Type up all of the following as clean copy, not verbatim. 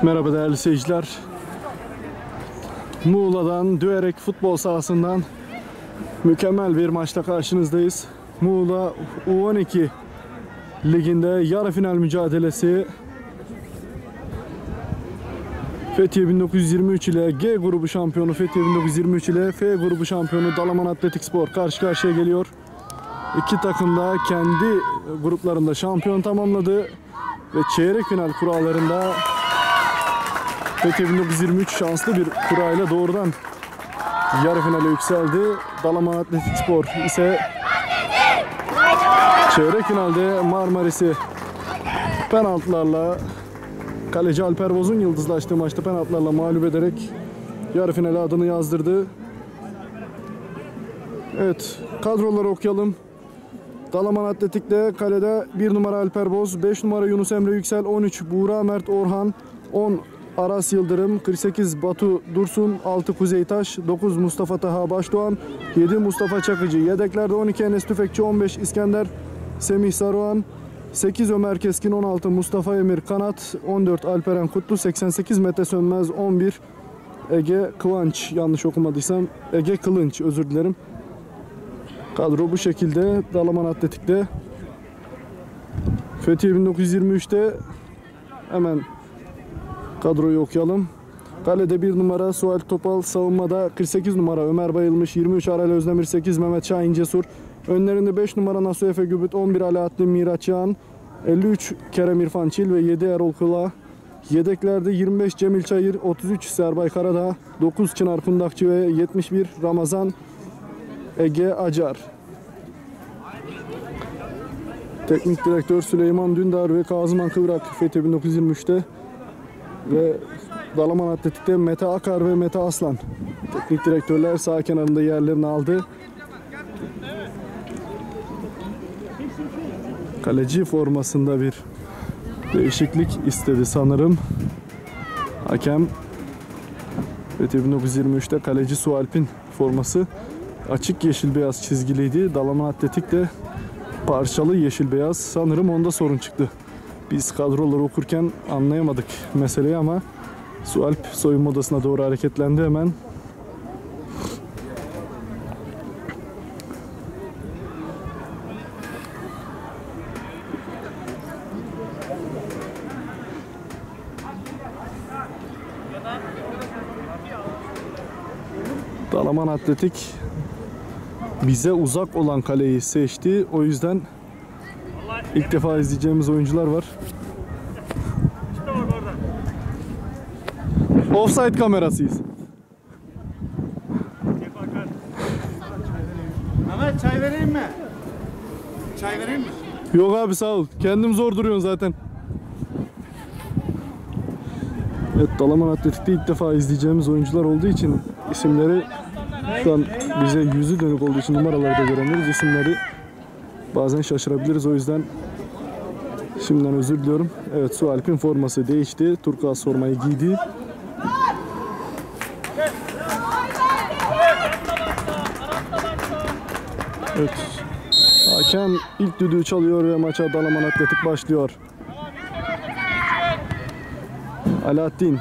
Merhaba değerli seyirciler. Muğla'dan Düerek futbol sahasından mükemmel bir maçla karşınızdayız. Muğla U12 liginde yarı final mücadelesi. Fethiye 1923 ile G grubu şampiyonu Fethiye 1923 ile F grubu şampiyonu Dalaman Atletikspor karşı karşıya geliyor. İki takım da kendi gruplarında şampiyon tamamladı ve çeyrek final kurallarında Fethiye 1923 şanslı bir kurayla doğrudan yarı finale yükseldi. Dalaman Atletikspor ise çeyrek finalde Marmaris'i penaltılarla, kaleci Alper Boz'un yıldızlaştığı maçta penaltılarla mağlup ederek yarı finale adını yazdırdı. Evet, kadroları okuyalım. Dalaman Atletik'te kalede 1 numara Alper Boz, 5 numara Yunus Emre Yüksel, 13 Buğra Mert Orhan, 10 Aras Yıldırım, 48 Batu Dursun, 6 Kuzey Taş, 9 Mustafa Taha Başdoğan, 7 Mustafa Çakıcı. Yedeklerde 12 Enes Tüfekçi, 15 İskender Semih Saruhan, 8 Ömer Keskin, 16 Mustafa Emir Kanat, 14 Alperen Kutlu, 88 Mete Sönmez, 11 Ege Kıvanç, yanlış okumadıysam Ege Kılınç, özür dilerim. Kadro bu şekilde Dalaman Atletik'te. Fethiye 1923'te hemen kadroyu okuyalım. Kalede 1 numara Sual Topal, savunmada 48 numara Ömer Bayılmış, 23 Aral Özdemir, 8 Mehmet Şahin Cesur. Önlerinde 5 numara Nasuh Efe Gübüt, 11 Alaaddin Miraç Yağan, 53 Kerem İrfan Çil ve 7 Erol Kula. Yedeklerde 25 Cemil Çayır, 33 Serbay Karadağ, 9 Çınar Kundakçı ve 71 Ramazan Ege Acar. Teknik direktör Süleyman Dündar ve Kazıman Kıvrak Fethiye 1923'te ve Dalaman Atletik'te Mete Akar ve Mete Aslan. Teknik direktörler sağ kenarında yerlerini aldı. Kaleci formasında bir değişiklik istedi sanırım hakem. Fethiye 1923'te kaleci Sualp'in forması açık yeşil beyaz çizgiliydi. Dalaman Atletik'te parçalı yeşil beyaz. Sanırım onda sorun çıktı. Biz kadroları okurken anlayamadık meseleyi ama Sualp soyunma odasına doğru hareketlendi hemen. Dalaman Atletik bize uzak olan kaleyi seçti. O yüzden ilk defa izleyeceğimiz oyuncular var. Offside kamerasıyız. Mehmet çay vereyim mi? Çay vereyim mi? Yok abi sağ ol. Kendim zor duruyorsun zaten. Evet, Dalaman Atletik'te ilk defa izleyeceğimiz oyuncular olduğu için isimleri şu an bize yüzü dönük olduğu için numaraları da göremiyoruz. İsimleri bazen şaşırabiliriz. O yüzden şimdiden özür diliyorum. Evet, Sualp'in forması değişti. Turkuaz formayı giydi. Evet. Hakem ilk düdüğü çalıyor ve maça Dalaman Atletik başlıyor. Alaaddin.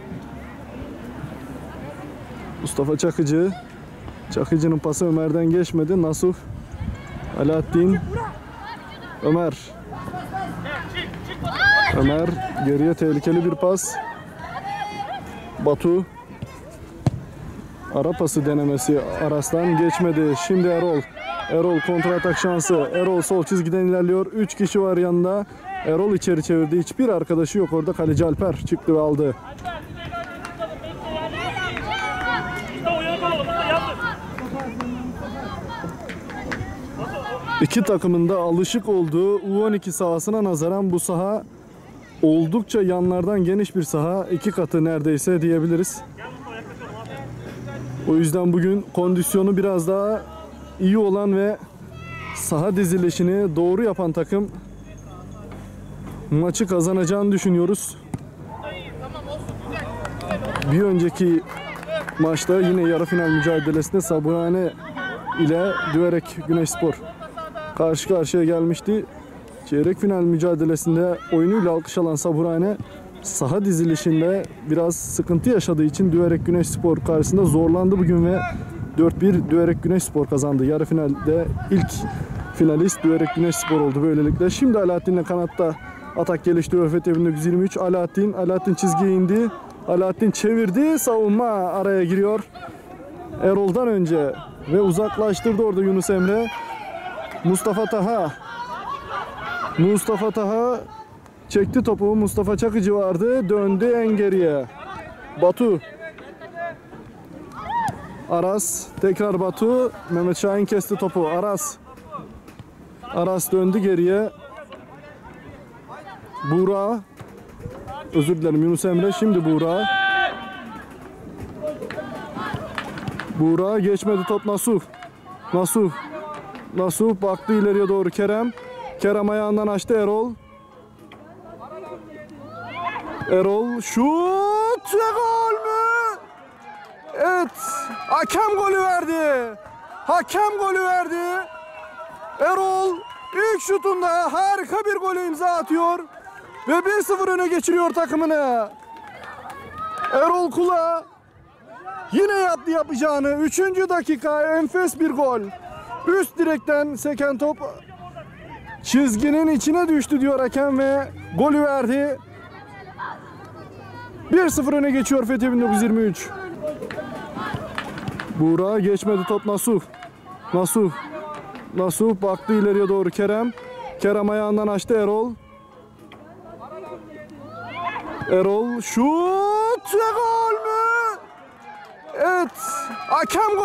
Mustafa Çakıcı. Çakıcı'nın pası Ömer'den geçmedi. Nasuh. Alaaddin. Ömer. Ömer geriye tehlikeli bir pas. Batu. Ara pası denemesi Aras'tan geçmedi. Şimdi Erol. Erol kontra atak şansı. Erol sol çizgiden ilerliyor. 3 kişi var yanında. Erol içeri çevirdi. Hiçbir arkadaşı yok orada. Kaleci Alper çıktı ve aldı. İki takımın da alışık olduğu U12 sahasına nazaran bu saha oldukça yanlardan geniş bir saha. 2 katı neredeyse diyebiliriz. O yüzden bugün kondisyonu biraz daha iyi olan ve saha dizilişini doğru yapan takım maçı kazanacağını düşünüyoruz. Bir önceki maçta yine yarı final mücadelesinde Saburhane ile Düerek Güneşspor karşı karşıya gelmişti. Çeyrek final mücadelesinde oyunuyla alkış alan Saburhane saha dizilişinde biraz sıkıntı yaşadığı için Düverek Güneşspor karşısında zorlandı bugün ve 4-1 Düverek Güneşspor kazandı. Yarı finalde ilk finalist Düverek Güneşspor oldu böylelikle. Şimdi Alaaddin'le kanatta atak geliştiriyor Fethi 1923. Alaaddin çizgiye indi. Alaaddin çevirdi. Savunma araya giriyor. Erol'dan önce ve uzaklaştırdı orada Yunus Emre. Mustafa Taha çekti topu. Mustafa Çakıcı vardı. Döndü en geriye. Batu. Aras. Tekrar Batu. Mehmet Şahin kesti topu. Aras döndü geriye. Buğra. Özür dilerim Yunus Emre. Şimdi Buğra geçmedi top Nasuh baktı ileriye doğru Kerem ayağından açtı Erol şut ve gol mü? Evet. Hakem golü verdi. Erol ilk şutunda harika bir golü imza atıyor ve 1-0 öne geçiriyor takımını. Erol Kula yine yaptı yapacağını. 3. dakika enfes bir gol. Üst direkten seken top çizginin içine düştü diyor hakem ve golü verdi. 1-0 öne geçiyor Fethi 1923. Buğra geçmedi top Nasuh baktı ileriye doğru Kerem ayağından açtı Erol şut ve gol mü? Evet. Hakem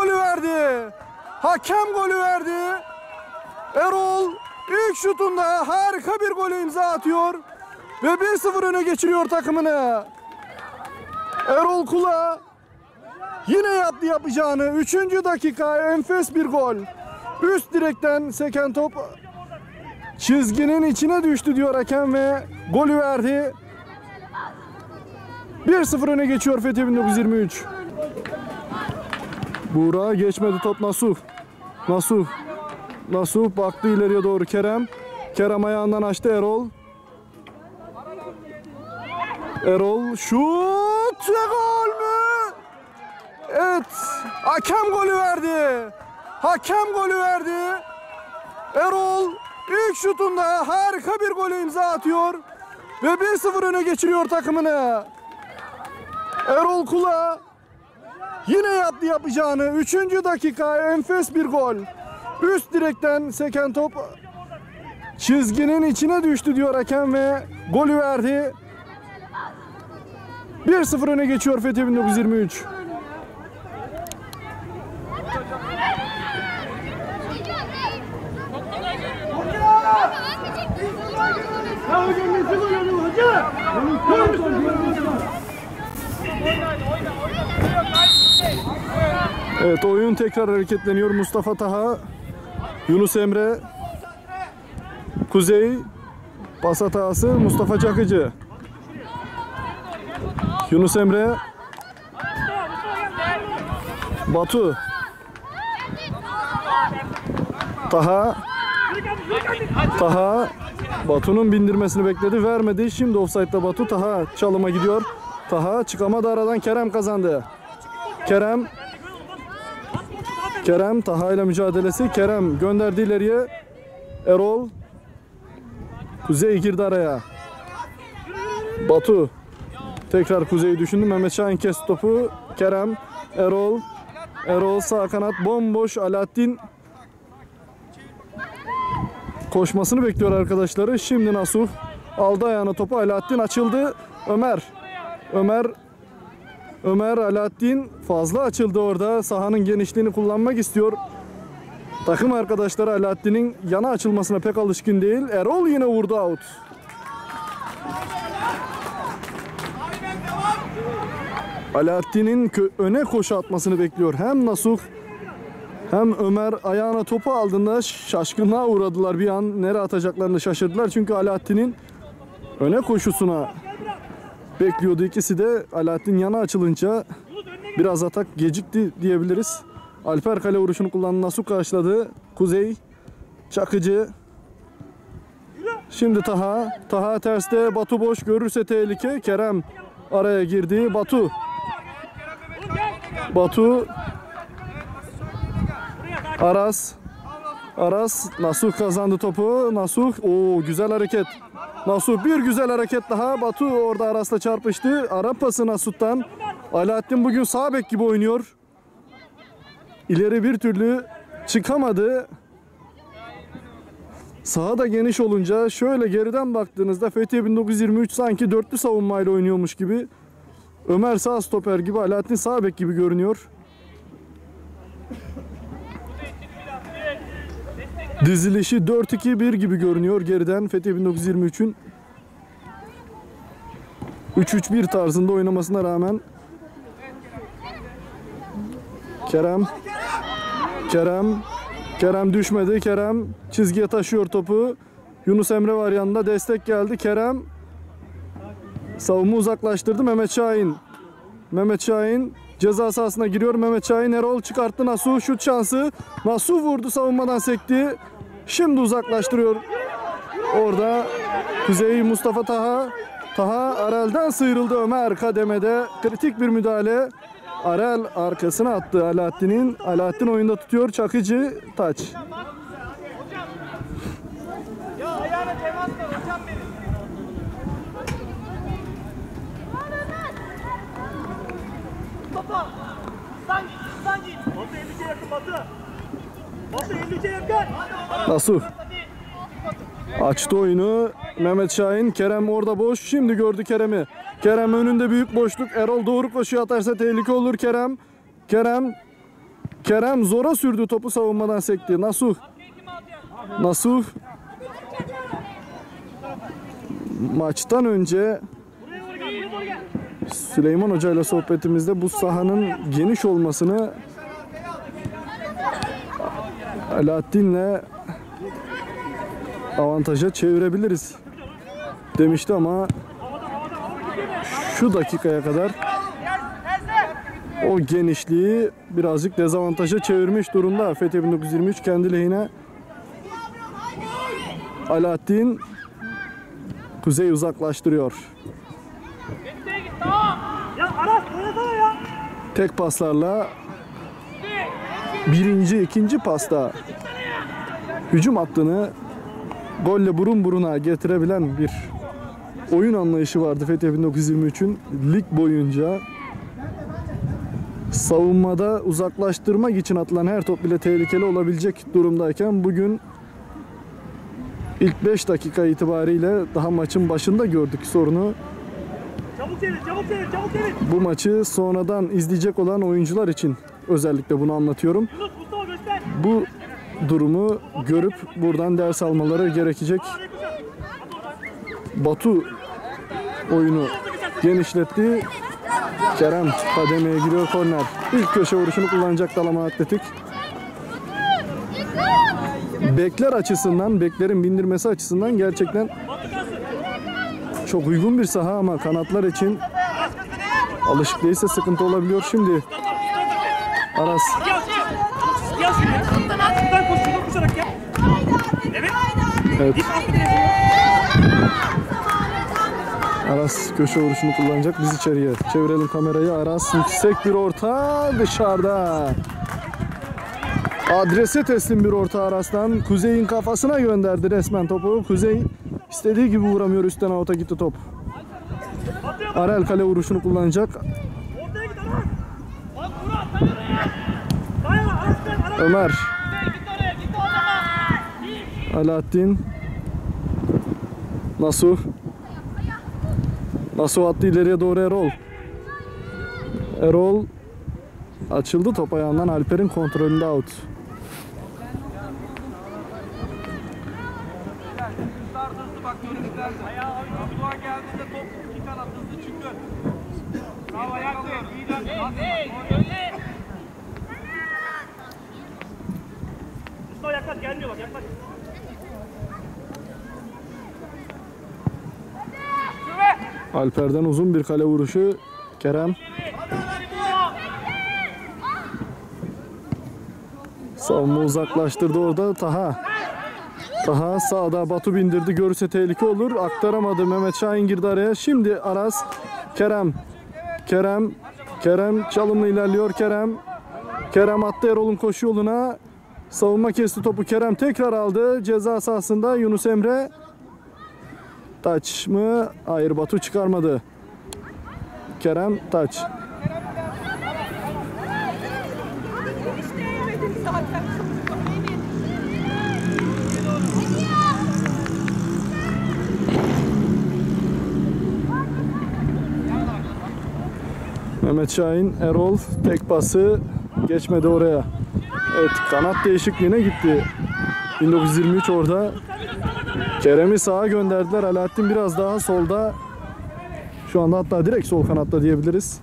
golü verdi. Erol ilk şutunda harika bir golü imza atıyor ve 1-0 öne geçiriyor takımını. Erol Kula yine yaptı yapacağını. 3. dakika enfes bir gol. Üst direkten seken top çizginin içine düştü diyor hakem ve golü verdi. 1-0 öne geçiyor Fethi 1923. Buğra geçmedi top Nasuh baktı ileriye doğru Kerem ayağından açtı Erol şut ve gol mü? Evet. Hakem golü verdi. Erol ilk şutunda harika bir golü imza atıyor ve 1-0 öne geçiriyor takımını. Erol Kula yine yaptı yapacağını. 3. dakika enfes bir gol. Üst direkten seken top çizginin içine düştü diyor hakem ve golü verdi. 1-0 öne geçiyor Fethi 1923. Evet, oyun tekrar hareketleniyor. Mustafa Taha, Yunus Emre, Kuzey, pas hatası Mustafa Çakıcı. Yunus Emre, Batu, Taha, Batu'nun bindirmesini bekledi, vermedi. Şimdi ofsaytta Batu. Taha çalıma gidiyor. Taha çıkamadı aradan. Kerem kazandı. Kerem Taha ile mücadelesi. Kerem gönderdi ileriye. Erol. Kuzey girdi araya. Batu. Tekrar Kuzey'i düşündü. Mehmet Şahin kesti topu. Kerem. Erol sağ kanat bomboş. Alaaddin koşmasını bekliyor arkadaşları. Şimdi Nasuh aldı ayağına topu. Alaaddin açıldı. Ömer Alaaddin fazla açıldı orada. Sahanın genişliğini kullanmak istiyor. Takım arkadaşları Alaaddin'in yana açılmasına pek alışkın değil. Erol yine vurdu, out. Alaaddin'in öne koşu atmasını bekliyor. Hem Nasuh hem Ömer ayağına topu aldığında şaşkınlığa uğradılar bir an. Nereye atacaklarını şaşırdılar. Çünkü Alaaddin'in öne koşusuna bekliyordu. İkisi de Alaaddin yana açılınca biraz atak gecikti diyebiliriz. Alper kale vuruşunu kullandı. Nasuh karşıladı. Kuzey, Çakıcı. Şimdi Taha. Taha terste. Batu boş. Görürse tehlike. Kerem araya girdi. Batu. Batu. Aras. Aras. Nasuh kazandı topu. Nasuh. Oo, güzel hareket. Nasuh bir güzel hareket daha. Batu orada Aras'la çarpıştı. Ara pası Nasuh'tan. Alaaddin bugün sağ bek gibi oynuyor. İleri bir türlü çıkamadı. Saha da geniş olunca şöyle geriden baktığınızda Fethiye 1923 sanki dörtlü savunmayla oynuyormuş gibi. Ömer sağ stoper gibi, Alaaddin sağ bek gibi görünüyor. Dizilişi 4-2-1 gibi görünüyor geriden Fethiye 1923'ün 3-3-1 tarzında oynamasına rağmen. Kerem düşmedi. Kerem çizgiye taşıyor topu. Yunus Emre var yanında. Destek geldi. Kerem savunma uzaklaştırdı. Mehmet Şahin ceza sahasına giriyor. Mehmet Şahin, Erol çıkarttı. Nasuh şut şansı. Nasuh vurdu, savunmadan sekti. Şimdi uzaklaştırıyor. Orada Kuzey Mustafa Taha. Taha Arel'den sıyrıldı. Ömer kademede kritik bir müdahale. Arel arkasına attı Alaaddin'in. Alaaddin oyunda tutuyor. Çakıcı taç. Ya ayağına temas var hocam benim. Mustafa. İstan git. Batu 53'e yakın Batu. Batu 53'e yakın. Nasuh açtı oyunu. Mehmet Şahin. Kerem orada boş. Şimdi gördü Kerem'i. Kerem önünde büyük boşluk. Erol doğru koşuyor, atarsa tehlike olur. Kerem zora sürdü topu, savunmadan sekti. Nasuh maçtan önce Süleyman Hoca ile sohbetimizde bu sahanın geniş olmasını Alaaddin'le avantaja çevirebiliriz demişti ama şu dakikaya kadar o genişliği birazcık dezavantaja çevirmiş durumda Fethiye 1923 kendi lehine. Alaaddin Kuzey uzaklaştırıyor. Tek paslarla birinci, ikinci pasta hücum hattını golle burun buruna getirebilen bir oyun anlayışı vardı Fethiye 1923'ün lig boyunca. Savunmada uzaklaştırmak için atılan her top bile tehlikeli olabilecek durumdayken bugün ilk 5 dakika itibariyle daha maçın başında gördük sorunu. Çabuk çevir. Bu maçı sonradan izleyecek olan oyuncular için özellikle bunu anlatıyorum. Bu durumu görüp buradan ders almaları gerekecek. Batu oyunu genişletti. Kerem kademeye giriyor, korner. İlk köşe vuruşunu kullanacak Dalaman Atletik. Bekler açısından, beklerin bindirmesi açısından gerçekten çok uygun bir saha ama kanatlar için alışık değilse sıkıntı olabiliyor. Şimdi Aras. Evet. Aras köşe vuruşunu kullanacak. Biz içeriye çevirelim kamerayı. Aras yüksek bir orta, dışarıda. Adrese teslim bir orta Aras'tan. Kuzey'in kafasına gönderdi resmen topu. Kuzey istediği gibi vuramıyor, üstten out'a gitti top. Arel kale vuruşunu kullanacak. Ömer. Alaaddin. Nasuh attı ileriye doğru Erol. Erol açıldı, top ayağından, Alper'in kontrolünde out. Yaklaş, gelmiyor bak, yaklaş. Alper'den uzun bir kale vuruşu. Kerem. Savunma uzaklaştırdı orada. Taha. Daha sağda Batu bindirdi. Görürse tehlike olur. Aktaramadı. Mehmet Şahin girdi araya. Şimdi Aras. Kerem çalımla ilerliyor. Kerem attı Erol'un koşu yoluna. Savunma kesti topu. Kerem tekrar aldı. Ceza sahasında Yunus Emre. Taç mı? Hayır, Batu çıkarmadı. Kerem taç. Mehmet Şahin, Erol tek pası geçmedi oraya. Evet, kanat değişikliğine gitti. 1923 orada. Kerem'i sağa gönderdiler. Alaaddin biraz daha solda. Şu anda hatta direkt sol kanatta diyebiliriz.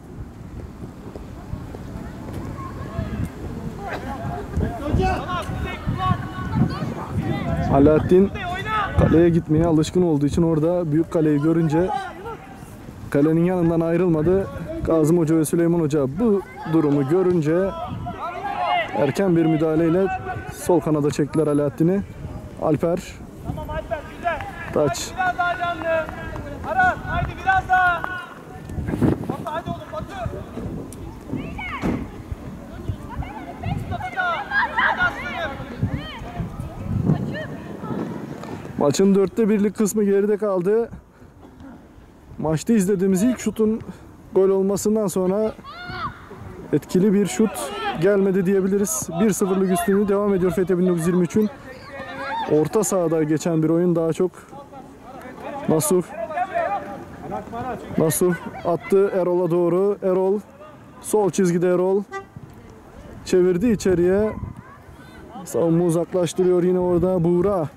Alaaddin kaleye gitmeye alışkın olduğu için orada büyük kaleyi görünce kalenin yanından ayrılmadı. Kazım Hoca ve Süleyman Hoca bu durumu görünce erken bir müdahaleyle sol kanada çektiler Alaaddin'i. Alper. Taç. Biraz daha canlı. Aras haydi biraz daha. Batu hadi oğlum Batu. Maçın 1/4'lik kısmı geride kaldı. Maçta izlediğimiz ilk şutun gol olmasından sonra etkili bir şut gelmedi diyebiliriz. 1-0'lık üstünlüğü devam ediyor Fethi 1923'ün. Orta sahada geçen bir oyun daha çok. Nasuh attı Erol'a doğru. Erol sol çizgide Erol çevirdi içeriye. Savunma uzaklaştırıyor yine orada Buğra.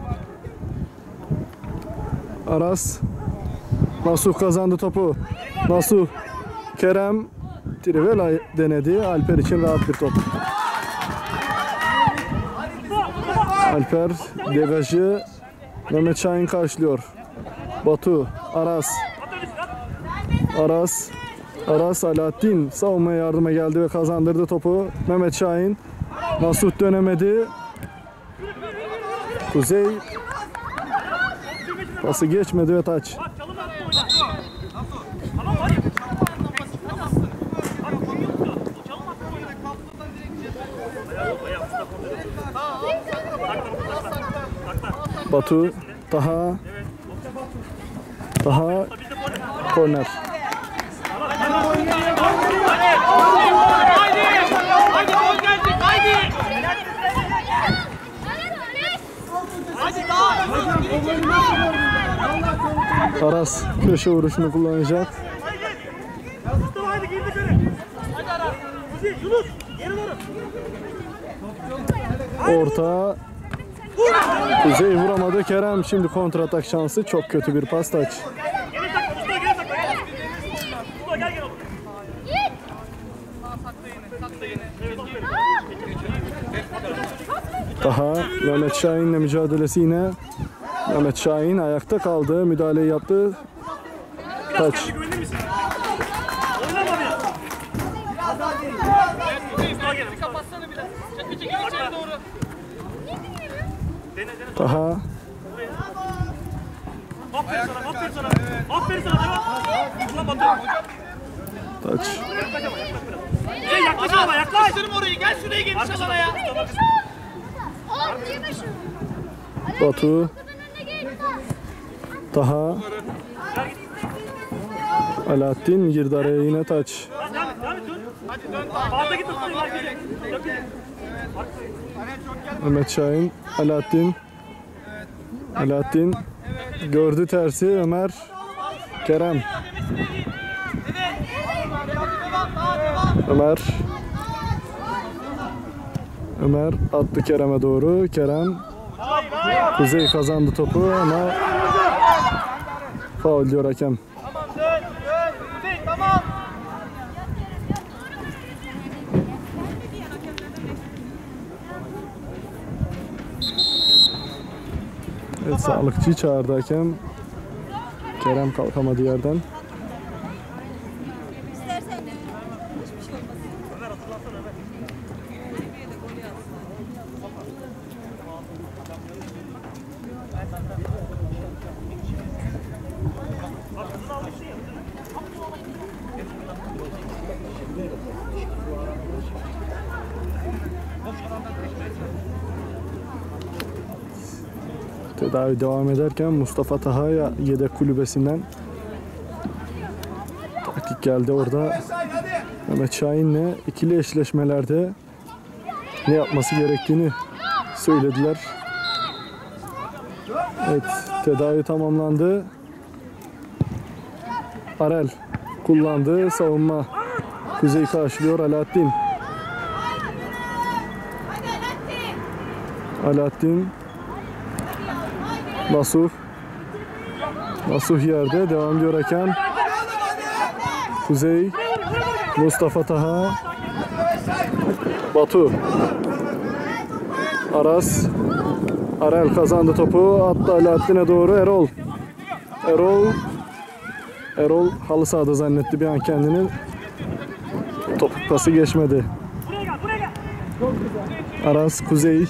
Aras. Nasuh kazandı topu. Nasuh. Kerem Trivela denedi. Alper için rahat bir top. Alper degajı Mehmet Şahin karşılıyor. Batu, Aras Alaaddin savunmaya yardıma geldi ve kazandırdı topu. Mehmet Şahin. Nasuh dönemedi. Kuzey pası geçmedi ve taç. Batu, Taha korner. Aras köşe vuruşunu kullanacak. Orta. Kuzey vuramadı. Kerem şimdi kontratak şansı. Çok kötü bir pas taç. Daha Mehmet Şahin'le mücadelesi yine. Mehmet Şahin ayakta kaldı. Müdahaleyi yaptı. Taç. Daha. Aferin sana. Taç. Yaklaş ama yaklaş. Orayı gel şuraya geniş alana ya. Batu. Daha. Alaaddin girdi araya yine taç. Mehmet Şahin. Alaaddin. Gördü tersi. Ömer. Kerem. Ömer attı Kerem'e doğru. Kerem. Kuzey kazandı topu ama faul diyor hakem. Tamam dön. Kuzey tamam. Evet, sağlıkçıyı çağırdı hakem. Kerem kalkamadı yerden. Tedavi devam ederken Mustafa Taha'ya yedek kulübesinden taktik geldi orada. Mehmet Şahin'le ikili eşleşmelerde ne yapması gerektiğini söylediler. Evet, tedavi tamamlandı. Arel kullandı. Savunma Kuzey karşılıyor. Alaaddin. Nasuh yerde. Devam diyor hakem. Kuzey. Mustafa Taha. Batu. Aras. Arel kazandı topu. Attı Alaaddin'e doğru. Erol halı sahada zannetti bir an kendini. Top pası geçmedi. Aras, Kuzey.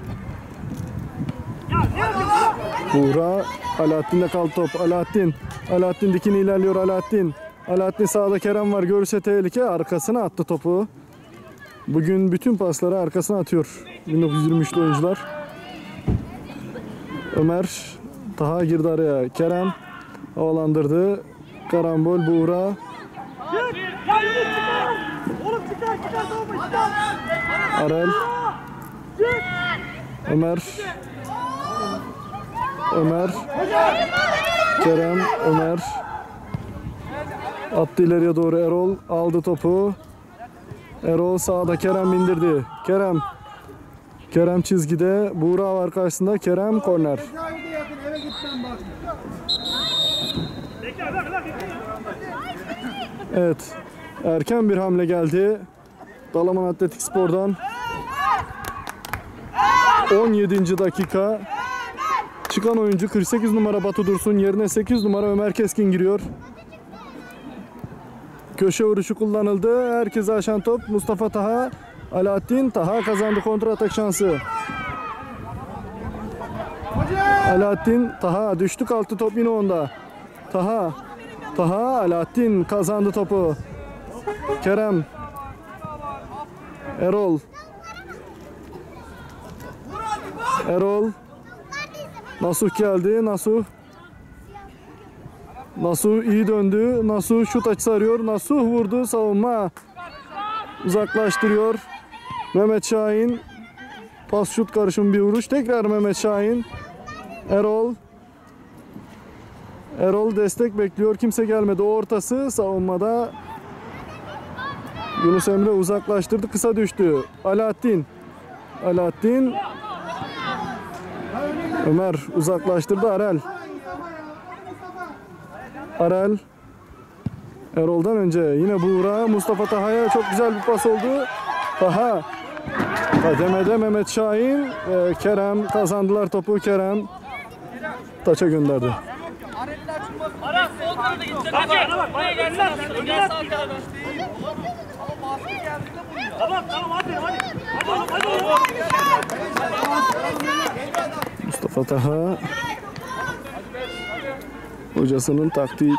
Buğra. Alaaddin'de kaldı top. Alaaddin dikini ilerliyor. Alaaddin sağda Kerem var. Görürse tehlike. Arkasına attı topu. Bugün bütün pasları arkasına atıyor 1923'lü oyuncular. Ömer Taha girdi araya. Kerem havalandırdı. Karambol Buğra. Arel. Ömer. Kerem. Ömer. Attı ileriye doğru Erol. Aldı topu. Erol sağda Kerem indirdi. Kerem çizgide. Buğra var karşısında. Kerem korner. Evet. Erken bir hamle geldi. Dalaman Atletik Spor'dan. 17. dakika. Çıkan oyuncu 48 numara Batu Dursun. Yerine 8 numara Ömer Keskin giriyor. Köşe vuruşu kullanıldı. Herkese aşan top. Mustafa Taha. Alaaddin. Taha kazandı kontra atak şansı. Alaaddin. Taha düştü kalktı top yine onda. Taha. Alaaddin kazandı topu. Kerem. Erol. Nasuh geldi. Nasuh iyi döndü. Nasuh şut açısı arıyor. Nasuh vurdu. Savunma uzaklaştırıyor. Mehmet Şahin. Pas şut karışım bir vuruş. Tekrar Mehmet Şahin. Erol destek bekliyor. Kimse gelmedi. O ortası savunmada. Yunus Emre uzaklaştırdı. Kısa düştü. Alaaddin. Ömer uzaklaştırdı. Arel. Erol'dan önce yine Buğra. Mustafa Taha'ya çok güzel bir pas oldu. Taha. Kademede Mehmet Şahin. Kerem kazandılar topu. Kerem taça gönderdi. Aras sol tarafa gidecek. Buraya gelsin. Gel sağ tarafa. Tamam hadi. Mustafa Taha hocasının taktik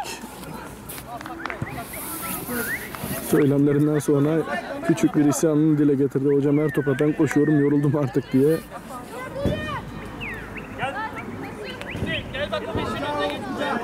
söylemlerinden sonra küçük bir isyanını dile getirdi. Hocam her topa ben koşuyorum, yoruldum artık diye. Gel bakalım işin önüne geçeceğim.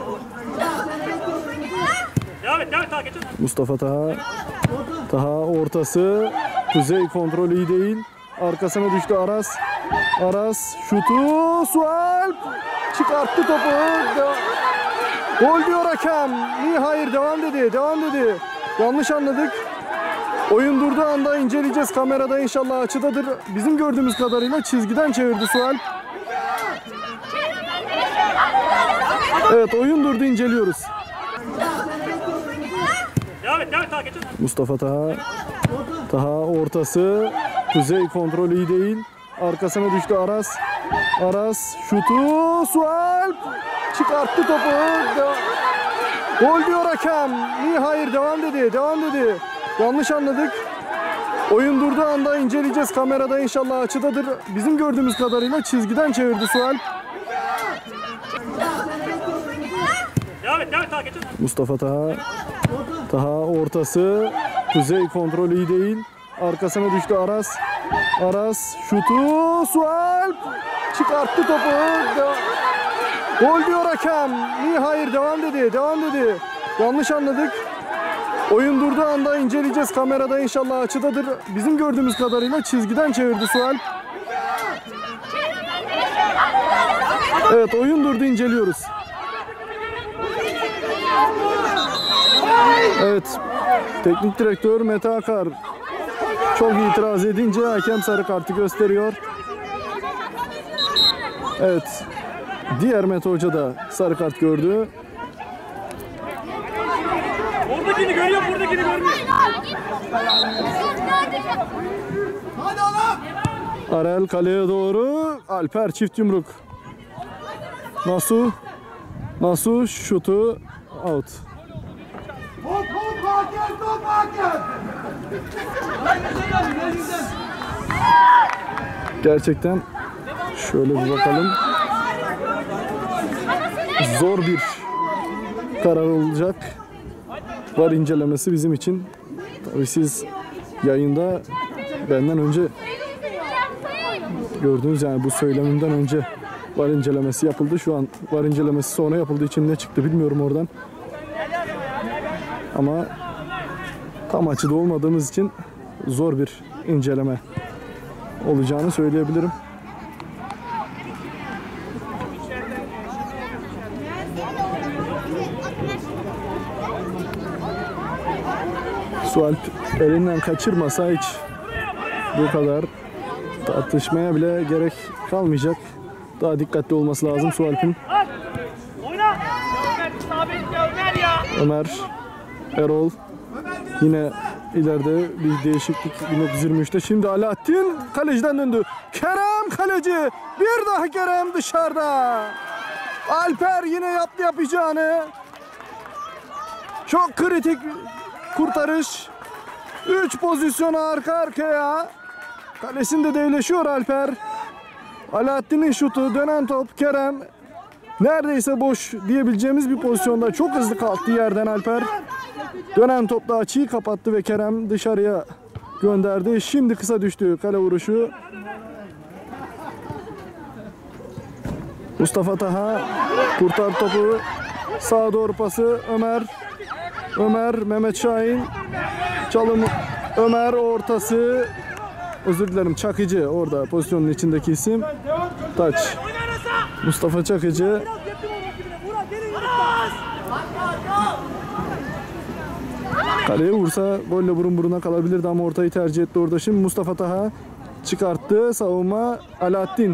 Devam et takip et. Mustafa Taha ortası. Kuzey kontrolü iyi değil. Arkasına düştü Aras şutu. Sualp çıkarttı topu. Gol diyor hakem. Niye hayır devam dedi. Yanlış anladık. Oyun durduğu anda inceleyeceğiz. Kamerada inşallah açıdadır. Bizim gördüğümüz kadarıyla çizgiden çevirdi Sualp. Evet, oyun durdu, inceliyoruz. Devam et takip et. Mustafa Taha ortası. Kuzey kontrolü iyi değil. Arkasına düştü Aras şutu. Sualp çıkarttı topu. Gol diyor hakem. Niye hayır devam dedi. Yanlış anladık. Oyun durduğu anda inceleyeceğiz. Kamerada inşallah açıdadır. Bizim gördüğümüz kadarıyla çizgiden çevirdi Sualp. Devam et takip et. Mustafa Taha ortası. Kuzey kontrolü iyi değil. Arkasına düştü Aras şutu. Sualp çıkarttı topu. Gol diyor hakem. Niye? Hayır, devam dedi. Devam dedi. Yanlış anladık. Oyun durduğu anda inceleyeceğiz. Kamerada inşallah açıdadır. Bizim gördüğümüz kadarıyla çizgiden çevirdi Sualp. Evet, oyun durdu, inceliyoruz. Evet, teknik direktör Mete Akar çok itiraz edince hakem sarı kartı gösteriyor. Evet, diğer Mete Hoca da sarı kart gördü. Oradakini görüyor, buradakini görmüyor. Hadi oğlum. Arel kaleye doğru. Alper çift yumruk. Nasu şutu out. Gerçekten şöyle bir bakalım. Zor bir karar olacak. VAR incelemesi bizim için. Tabii siz yayında benden önce gördünüz, yani bu söylemimden önce VAR incelemesi yapıldı. Şu an VAR incelemesi sonra yapıldığı için ne çıktı bilmiyorum oradan. Ama tam açıda olmadığımız için zor bir inceleme olacağını söyleyebilirim. Sualp elinden kaçırmasa hiç bu kadar tartışmaya bile gerek kalmayacak. Daha dikkatli olması lazım Sualp'in. Oyna. Sabit ya Ömer ya. Ömer, Erol yine ileride bir değişiklik 1923'te. Şimdi Alaaddin kaleciden döndü. Kerem kaleci. Bir daha Kerem dışarıda. Alper yine yaptı yapacağını. Çok kritik kurtarış. 3 pozisyonu arka arkaya. Kalesinde devleşiyor Alper. Alaaddin'in şutu, dönen top, Kerem. Neredeyse boş diyebileceğimiz bir pozisyonda çok hızlı kalktı yerden Alper. Dönen topla açıyı kapattı ve Kerem dışarıya gönderdi. Şimdi kısa düştü kale vuruşu. Mustafa Taha kurtar topu. Sağa doğru pası Ömer, Mehmet Şahin. Çalım Ömer ortası. Özür dilerim, Çakıcı orada pozisyonun içindeki isim. Taç. Mustafa Çakıcı. Kaleye vursa golle burun buruna kalabilirdi ama ortayı tercih etti orada. Şimdi Mustafa Taha çıkarttı. Savunma Alaaddin.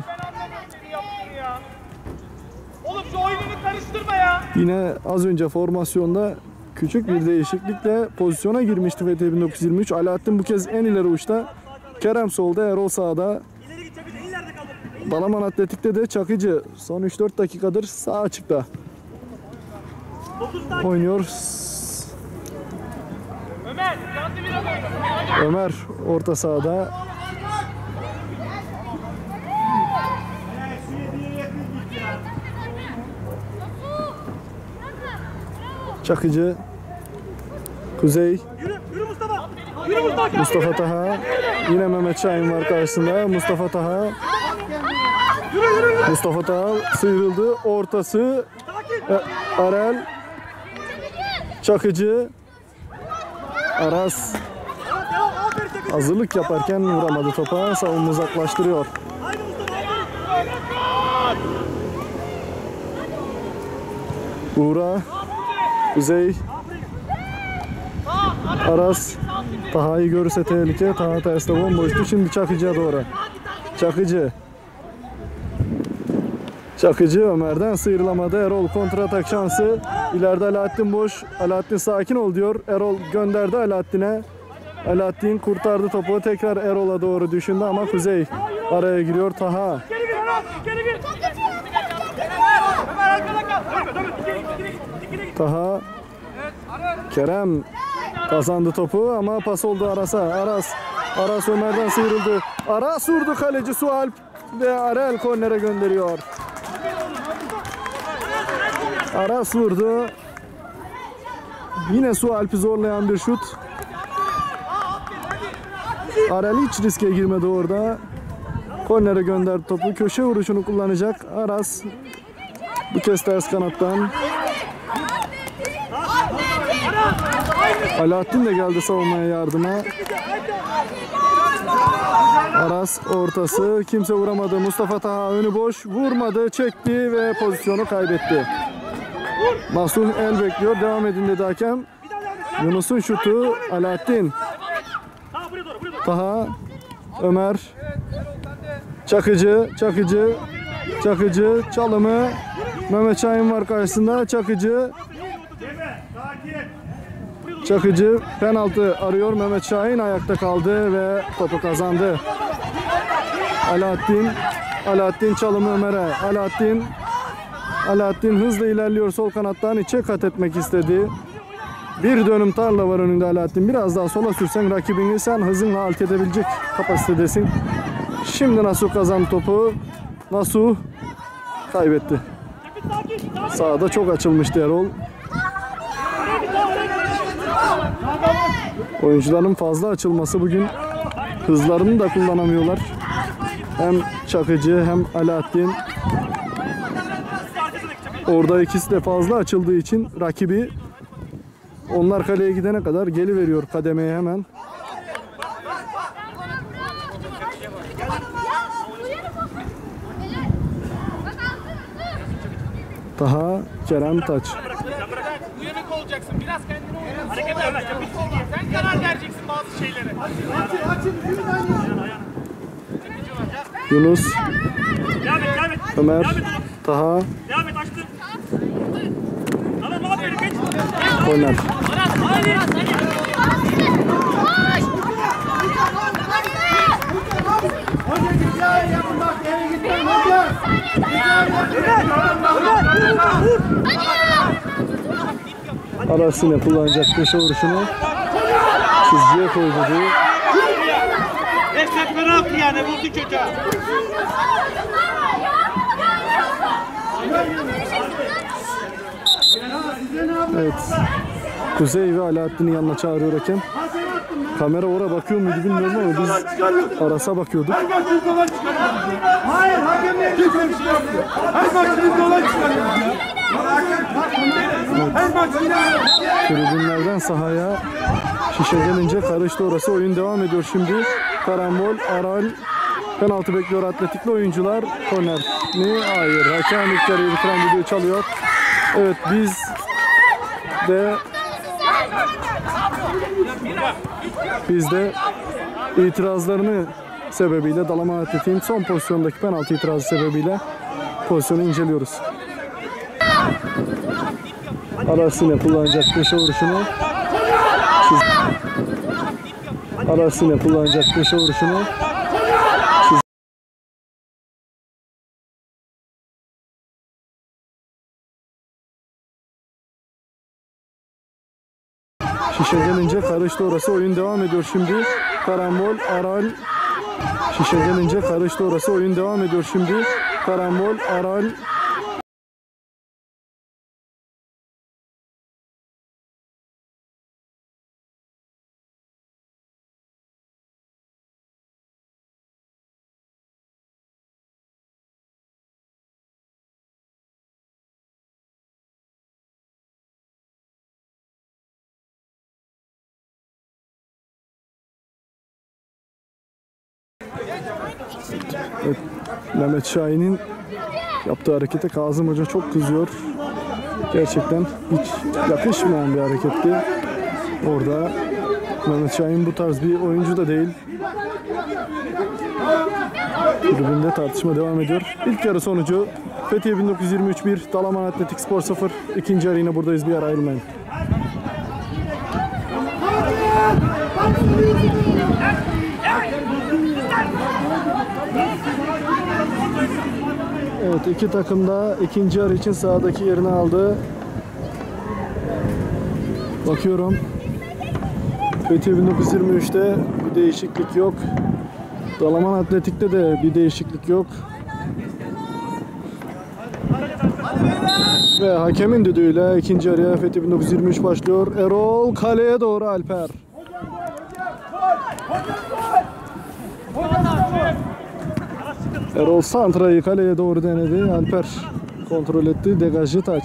Oğlum şu oyununu karıştırma ya. Yine az önce formasyonda küçük bir değişiklikle pozisyona girmişti FT 1923. Alaaddin bu kez en ileri uçta. Kerem solda, Erol sağda. Dalaman Atletik'te de Çakıcı son 3-4 dakikadır sağ açıkta oynuyor. Ömer orta sahada. Çakıcı, Kuzey, Mustafa Taha, yine Mehmet Şahin var karşısında. Mustafa Taha sıyrıldı, ortası Arel, Çakıcı, Aras hazırlık yaparken vuramadı topa, savunma uzaklaştırıyor. Buğra, Kuzey, Aras, Taha'yı görürse tehlike. Taha terste bomboştu. Şimdi Çakıcı'ya doğru. Çakıcı Ömer'den sıyrılamadı. Erol kontratak şansı. İleride Alaaddin boş. Alaaddin sakin ol diyor. Erol gönderdi Alaaddin'e. Alaaddin kurtardı topu. Tekrar Erol'a doğru düşündü ama Kuzey araya giriyor. Taha. Taha. Kerem kazandı topu ama pas oldu Aras'a. Aras Ömer'den sıyrıldı. Aras vurdu, kaleci Sualp ve Arel kornere gönderiyor. Aras vurdu. Yine Sualp'i zorlayan bir şut. Arel hiç riske girmedi orada. Kornere gönderdi topu. Köşe vuruşunu kullanacak Aras. Bu kez ters kanattan. Alaaddin de geldi savunmaya yardıma. Aras ortası. Kimse vuramadı. Mustafa Taha önü boş. Vurmadı. Çekti ve pozisyonu kaybetti. Nasuh el bekliyor. Devam edin dedi hakem. Yunus'un şutu. Alaaddin. Taha. Ömer. Çakıcı. Çalımı. Mehmet Şahin var karşısında. Çakıcı penaltı arıyor. Mehmet Şahin ayakta kaldı ve topu kazandı. Alaaddin çalımı Ömer'e. Alaaddin hızla ilerliyor sol kanattan, içe kat etmek istedi. Bir dönüm tarla var önünde Alaaddin. Biraz daha sola sürsen rakibini sen hızınla alt edebilecek kapasitedesin. Şimdi Nasuh kazandı topu. Nasuh kaybetti. Sağda çok açılmıştı Erol. Oyuncuların fazla açılması bugün hızlarını da kullanamıyorlar. Hem Çakıcı hem Alaaddin. Orada ikisi de fazla açıldığı için rakibi onlar kaleye gidene kadar geliveriyor kademeye hemen. Daha Kerem Taç. Uyanık olacaksın. Biraz kendini oynat. Hareket et. Sen karar vereceksin bazı şeylere. Yunus. Ömer. Taha. Korner. Arasıyla kullanacak köşe vuruşunu çizgiye koydu. Hep penaltı yani, vurdu kötü. Evet. Kuzey ve Alaaddin'i yanına çağırıyor hakem. Kamera oraya bakıyor muydu bilmiyorum ama biz Aras'a bakıyorduk. Hayır, hakem ne kimse bir şey yapmıyor. Her maç biz dolan çıkarıyoruz ya. Her maç yine. Tribünlerden sahaya şişe gelince karıştı orası. Oyun devam ediyor şimdi. Karambol, Aral. Penaltı bekliyor atletikli oyuncular. Korner mi? Hayır. Hakem ilk yarıyı bitiren düdüğü çalıyor. Evet, biz de itirazlarını sebebiyle Dalaman Atletik'in son pozisyondaki penaltı itirazı sebebiyle pozisyonu inceliyoruz. Arasıyla kullanacak köşe vuruşunu şişe gelince karıştı orası. Oyun devam ediyor şimdi. Karambol, Aral. Şişe gelince karıştı orası. Oyun devam ediyor şimdi. Karambol, Aral. Evet, Mehmet Şahin'in yaptığı harekete Kazım Hoca çok kızıyor. Gerçekten hiç yakışmayan bir hareketti. Orada Mehmet Şahin bu tarz bir oyuncu da değil. Tribünde tartışma devam ediyor. İlk yarı sonucu Fethiye 1923 1, Dalaman Atletik Spor 0. İkinci yarı yine buradayız, bir ara ayrılmayın. Evet, iki takım da ikinci yarı için sahadaki yerini aldı. Bakıyorum. Fethiye 1923'te bir değişiklik yok. Dalaman Atletik'te de bir değişiklik yok. Ve hakemin düdüğüyle ikinci yarıya Fethiye 1923 başlıyor. Erol kaleye doğru Alper. Erol santrayı kaleye doğru denedi. Alper kontrol etti. Degajlı taç.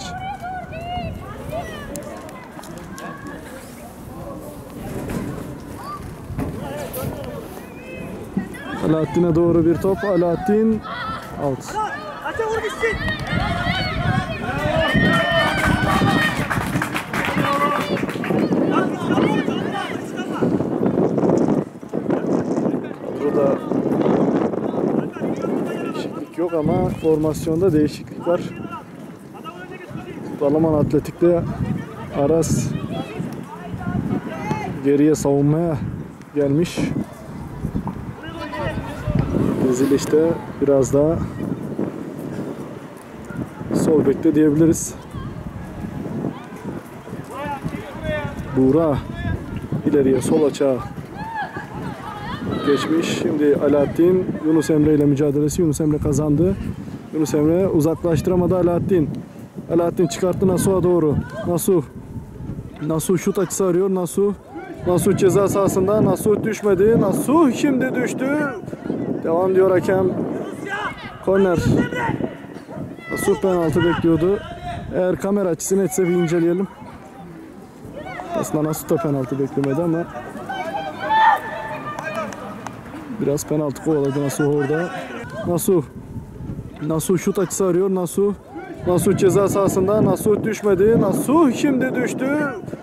Alaaddin'e doğru bir top. Alaaddin out. Hakem vur gitsin. Burada değişiklik yok ama formasyonda değişiklik var. Dalaman Atletik'te Aras geriye savunmaya gelmiş. Dizilişte biraz daha sol bekte diyebiliriz. Buğra ileriye sol açığa geçmiş. Şimdi Alaaddin Yunus Emre ile mücadelesi. Yunus Emre kazandı. Yunus Emre uzaklaştıramadı Alaaddin. Alaaddin çıkarttı Nasuh'a doğru. Nasuh şut açısı arıyor. Nasuh ceza sahasında. Nasuh düşmedi. Nasuh şimdi düştü. Devam diyor hakem. Korner. Nasuh penaltı bekliyordu. Eğer kamera açısı netse bir inceleyelim. Aslında Nasuh da penaltı beklemedi ama biraz penaltı kovaladı Nasuh orada. Nasuh şut açısı arıyor. Nasuh ceza sahasında. Nasuh düşmedi. Nasuh şimdi düştü.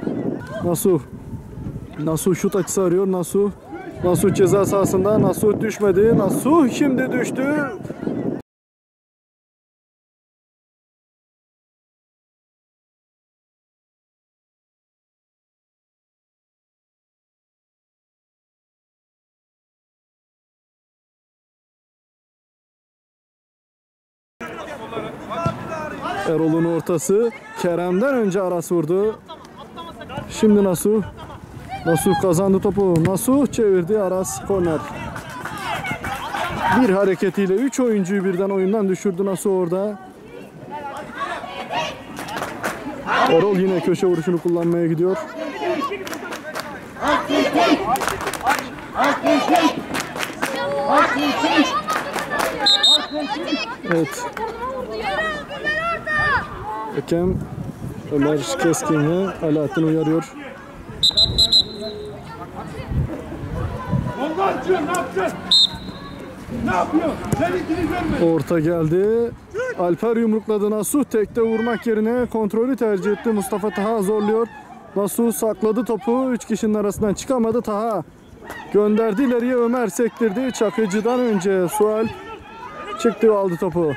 Nasuh şut açısı arıyor. Nasuh ceza sahasında. Nasuh düşmedi. Nasuh şimdi düştü. Erol'un ortası. Kerem'den önce Aras vurdu. Şimdi Nasuh kazandı topu. Nasuh çevirdi. Aras korner. Bir hareketiyle 3 oyuncuyu birden oyundan düşürdü Nasuh orada. Erol yine köşe vuruşunu kullanmaya gidiyor. Evet. Hakem Ömer Keskin ve Alaaddin uyarıyor. Ne yapıyor? Orta geldi. Alper yumrukladı. Nasuh tekte vurmak yerine kontrolü tercih etti. Mustafa Taha zorluyor. Nasuh sakladı topu. 3 kişinin arasından çıkamadı. Taha gönderdi ileriye. Ömer sektirdi. Çakıcı'dan önce Sual çıktı ve aldı topu.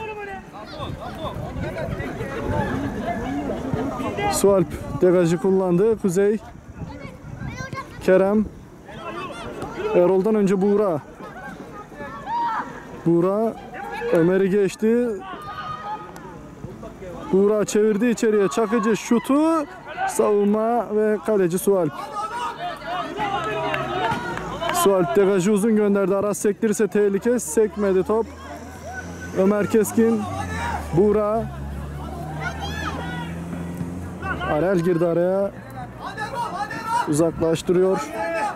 Sualp degajı kullandı. Kuzey. Kerem. Erol'dan önce Buğra. Ömer'i geçti. Buğra çevirdi içeriye. Çakıcı şutu. Savunma ve kaleci Sualp. Sualp degajı uzun gönderdi. Aras sektirirse tehlike. Sekmedi top. Ömer Keskin. Buğra. Arel girdi araya. Uzaklaştırıyor.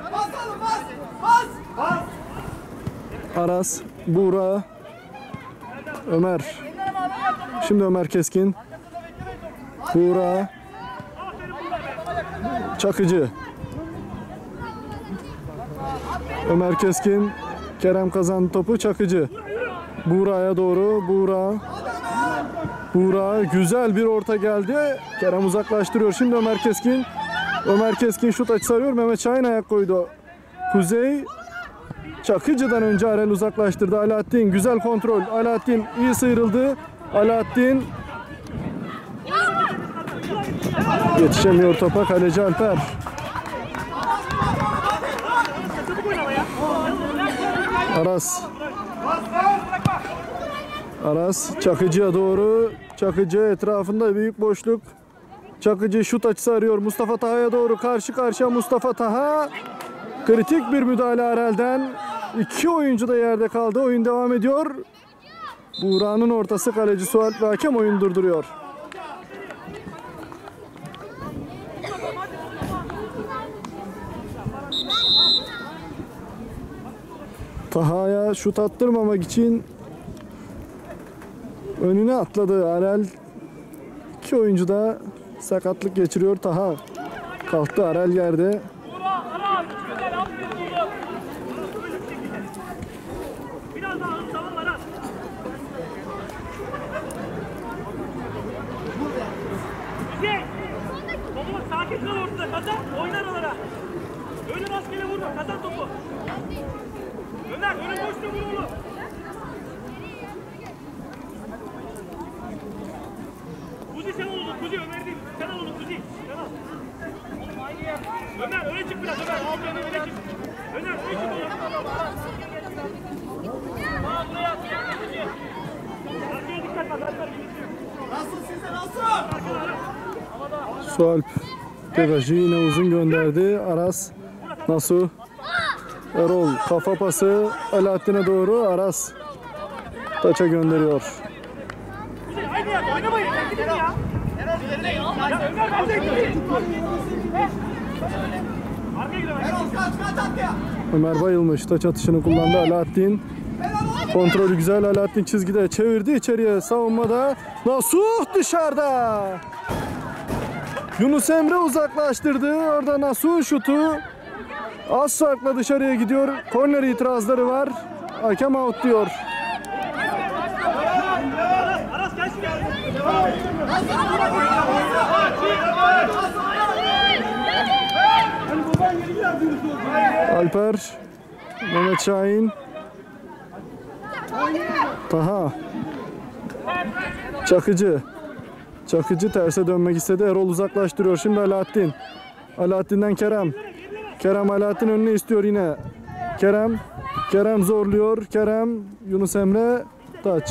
Aras, Buğra, Ömer. Şimdi Ömer Keskin. Buğra. Çakıcı. Ömer Keskin. Kerem kazandı topu. Çakıcı. Buğra'ya doğru. Buğra güzel bir orta geldi. Kerem uzaklaştırıyor. Şimdi Ömer Keskin. Ömer Keskin şut açısı arıyor. Mehmet Şahin ayak koydu. Kuzey. Çakıcı'dan önce Arel uzaklaştırdı. Alaaddin güzel kontrol. Alaaddin iyi sıyrıldı. Alaaddin yetişemiyor topa. Kaleci Alper. Aras Çakıcı'ya doğru. Çakıcı etrafında büyük boşluk. Çakıcı şut açısı arıyor. Mustafa Taha'ya doğru karşı karşıya Mustafa Taha. Kritik bir müdahale Arel'den. 2 oyuncu da yerde kaldı. Oyun devam ediyor. Buğra'nın ortası, kaleci Sualp ve hakem oyun durduruyor. Taha'ya şut attırmamak için Önüne atladı Arel. İki oyuncu da sakatlık geçiriyor. Taha kalktı, Arel yerde. Biraz daha hızlı tamam Aras. Hüseyin! Topu sakin kal ortada. Kazan. Oynar onlara. Öyle rastgele vurma. Kazan topu. Ömer önü boşta vur oğlum. Kuzi sen ol oğlum. Kuzi Ömer değil. Sen ol oğlum Kuzi. Sen al. Ömer öne çık biraz. Ömer al beni öne çık. Ömer öne çık oğlum. Tamam buraya at. Arkaya dikkat bak. Nasıl sizde nasıl? Sualp degajı yine uzun gönderdi. Aras Nasu. Erol kafa pası Alaaddin'e doğru. Aras taça gönderiyor. Haydi ya oynamayın. Gidin ya. Ömer ben de gideyim. Arkaya gidelim. Erol kaç at ya. Ömer bayılmış. Taç atışını kullandı Alaaddin. Kontrolü güzel. Alaaddin çizgide çevirdi içeriye. Savunmada Nasuh dışarıda. Yunus Emre uzaklaştırdı. Orada Nasuh'un şutu az farkla dışarıya gidiyor. Korner itirazları var. Hakem out diyor. Aras gelsin ya. Alper, Mehmet Şahin, Taha, Çakıcı. Çakıcı terse dönmek istedi. Erol uzaklaştırıyor. Şimdi Alaaddin. Alaaddin'den Kerem. Kerem Alaaddin önüne istiyor yine. Kerem. Kerem zorluyor. Kerem. Yunus Emre. Taç.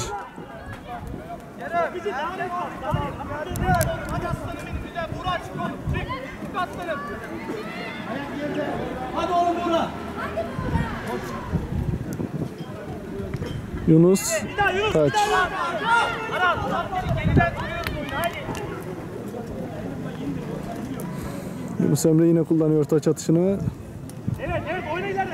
Hadi oğlum Buğra. Yunus. Taç. Aras yeniden duruyorsun oyunu haydi. Yunus Emre yine kullanıyor taç atışını. Evet oyna ileride.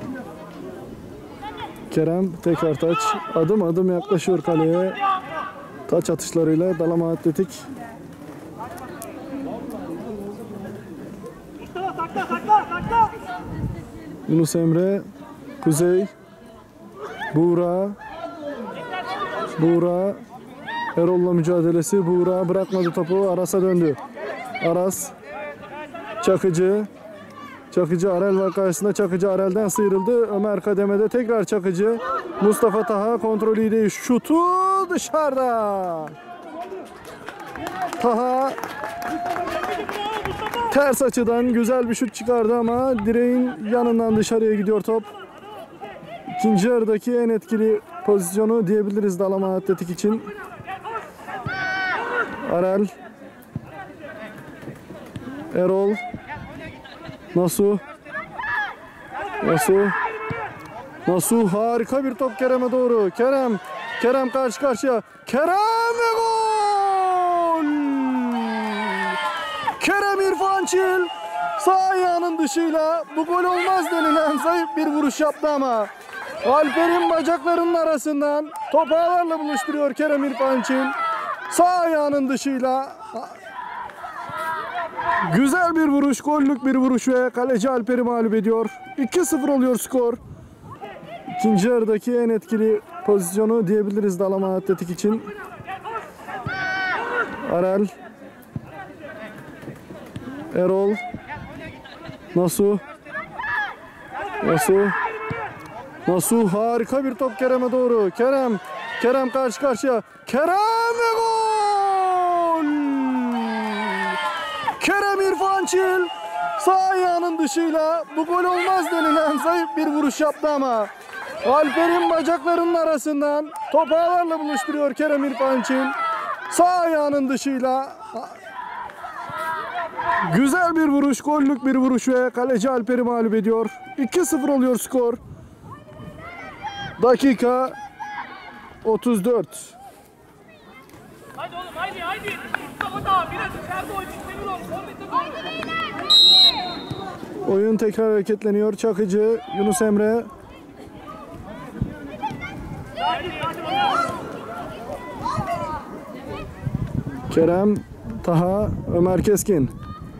Kerem tekrar taç. Adım adım yaklaşıyor kaleye. Taç atışlarıyla Dalaman Atletik. Mustafa sakla. Yunus Emre. Kuzey. Buğra. Buğra. Erol'la mücadelesi. Buğra bırakmadı topu. Aras'a döndü. Aras. Çakıcı. Çakıcı Arel var karşısında. Çakıcı Arel'den sıyrıldı. Ömer kademede tekrar Çakıcı. Mustafa Taha kontrolü iyi değil. Şutu dışarıda. Taha ters açıdan güzel bir şut çıkardı ama direğin yanından dışarıya gidiyor top. İkinci yarıdaki en etkili pozisyonu diyebiliriz Dalaman Atletik için. Arel. Erol. Nasuh. Harika bir top Kerem'e doğru. Kerem karşı karşıya. Kerem ve gol! Kerem İrfançil sağ ayağının dışıyla bu gol olmaz denilen zayıf bir vuruş yaptı ama Alper'in bacaklarının arasından topu ağlarla buluşturuyor Kerem İrfançil. Sağ ayağının dışıyla güzel bir vuruş, gollük bir vuruş ve kaleci Alper'i mağlup ediyor. 2-0 oluyor skor. İkinci yarıdaki en etkili pozisyonu diyebiliriz Dalaman Atletik için. Arel. Erol. Nasuh harika bir top Kerem'e doğru. Kerem karşı karşıya. Kerem ve gol! Kerem İrfançil sağ ayağının dışıyla bu gol olmaz denilen zayıf bir vuruş yaptı ama Alper'in bacaklarının arasından topu ağlarla buluşturuyor Kerem İrfançil. Sağ ayağının dışıyla güzel bir vuruş, gollük bir vuruş ve kaleci Alper'i mağlup ediyor. 2-0 oluyor skor. Dakika 34. Haydi oğlum haydi. Mustafa da biraz içeride oyun istemiyor oğlum. Oyun tekrar hareketleniyor. Çakıcı, Yunus Emre. Haydi. Kerem, Taha, Ömer Keskin.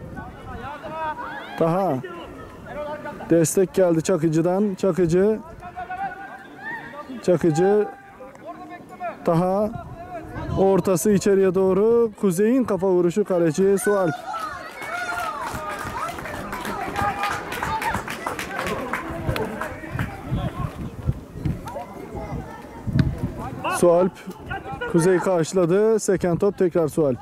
Taha. Destek geldi Çakıcı'dan. Çakıcı. Taha. Ortası içeriye doğru. Kuzey'in kafa vuruşu, kaleci Sualp. Sualp. Kuzey karşıladı. Seken top tekrar Sualp.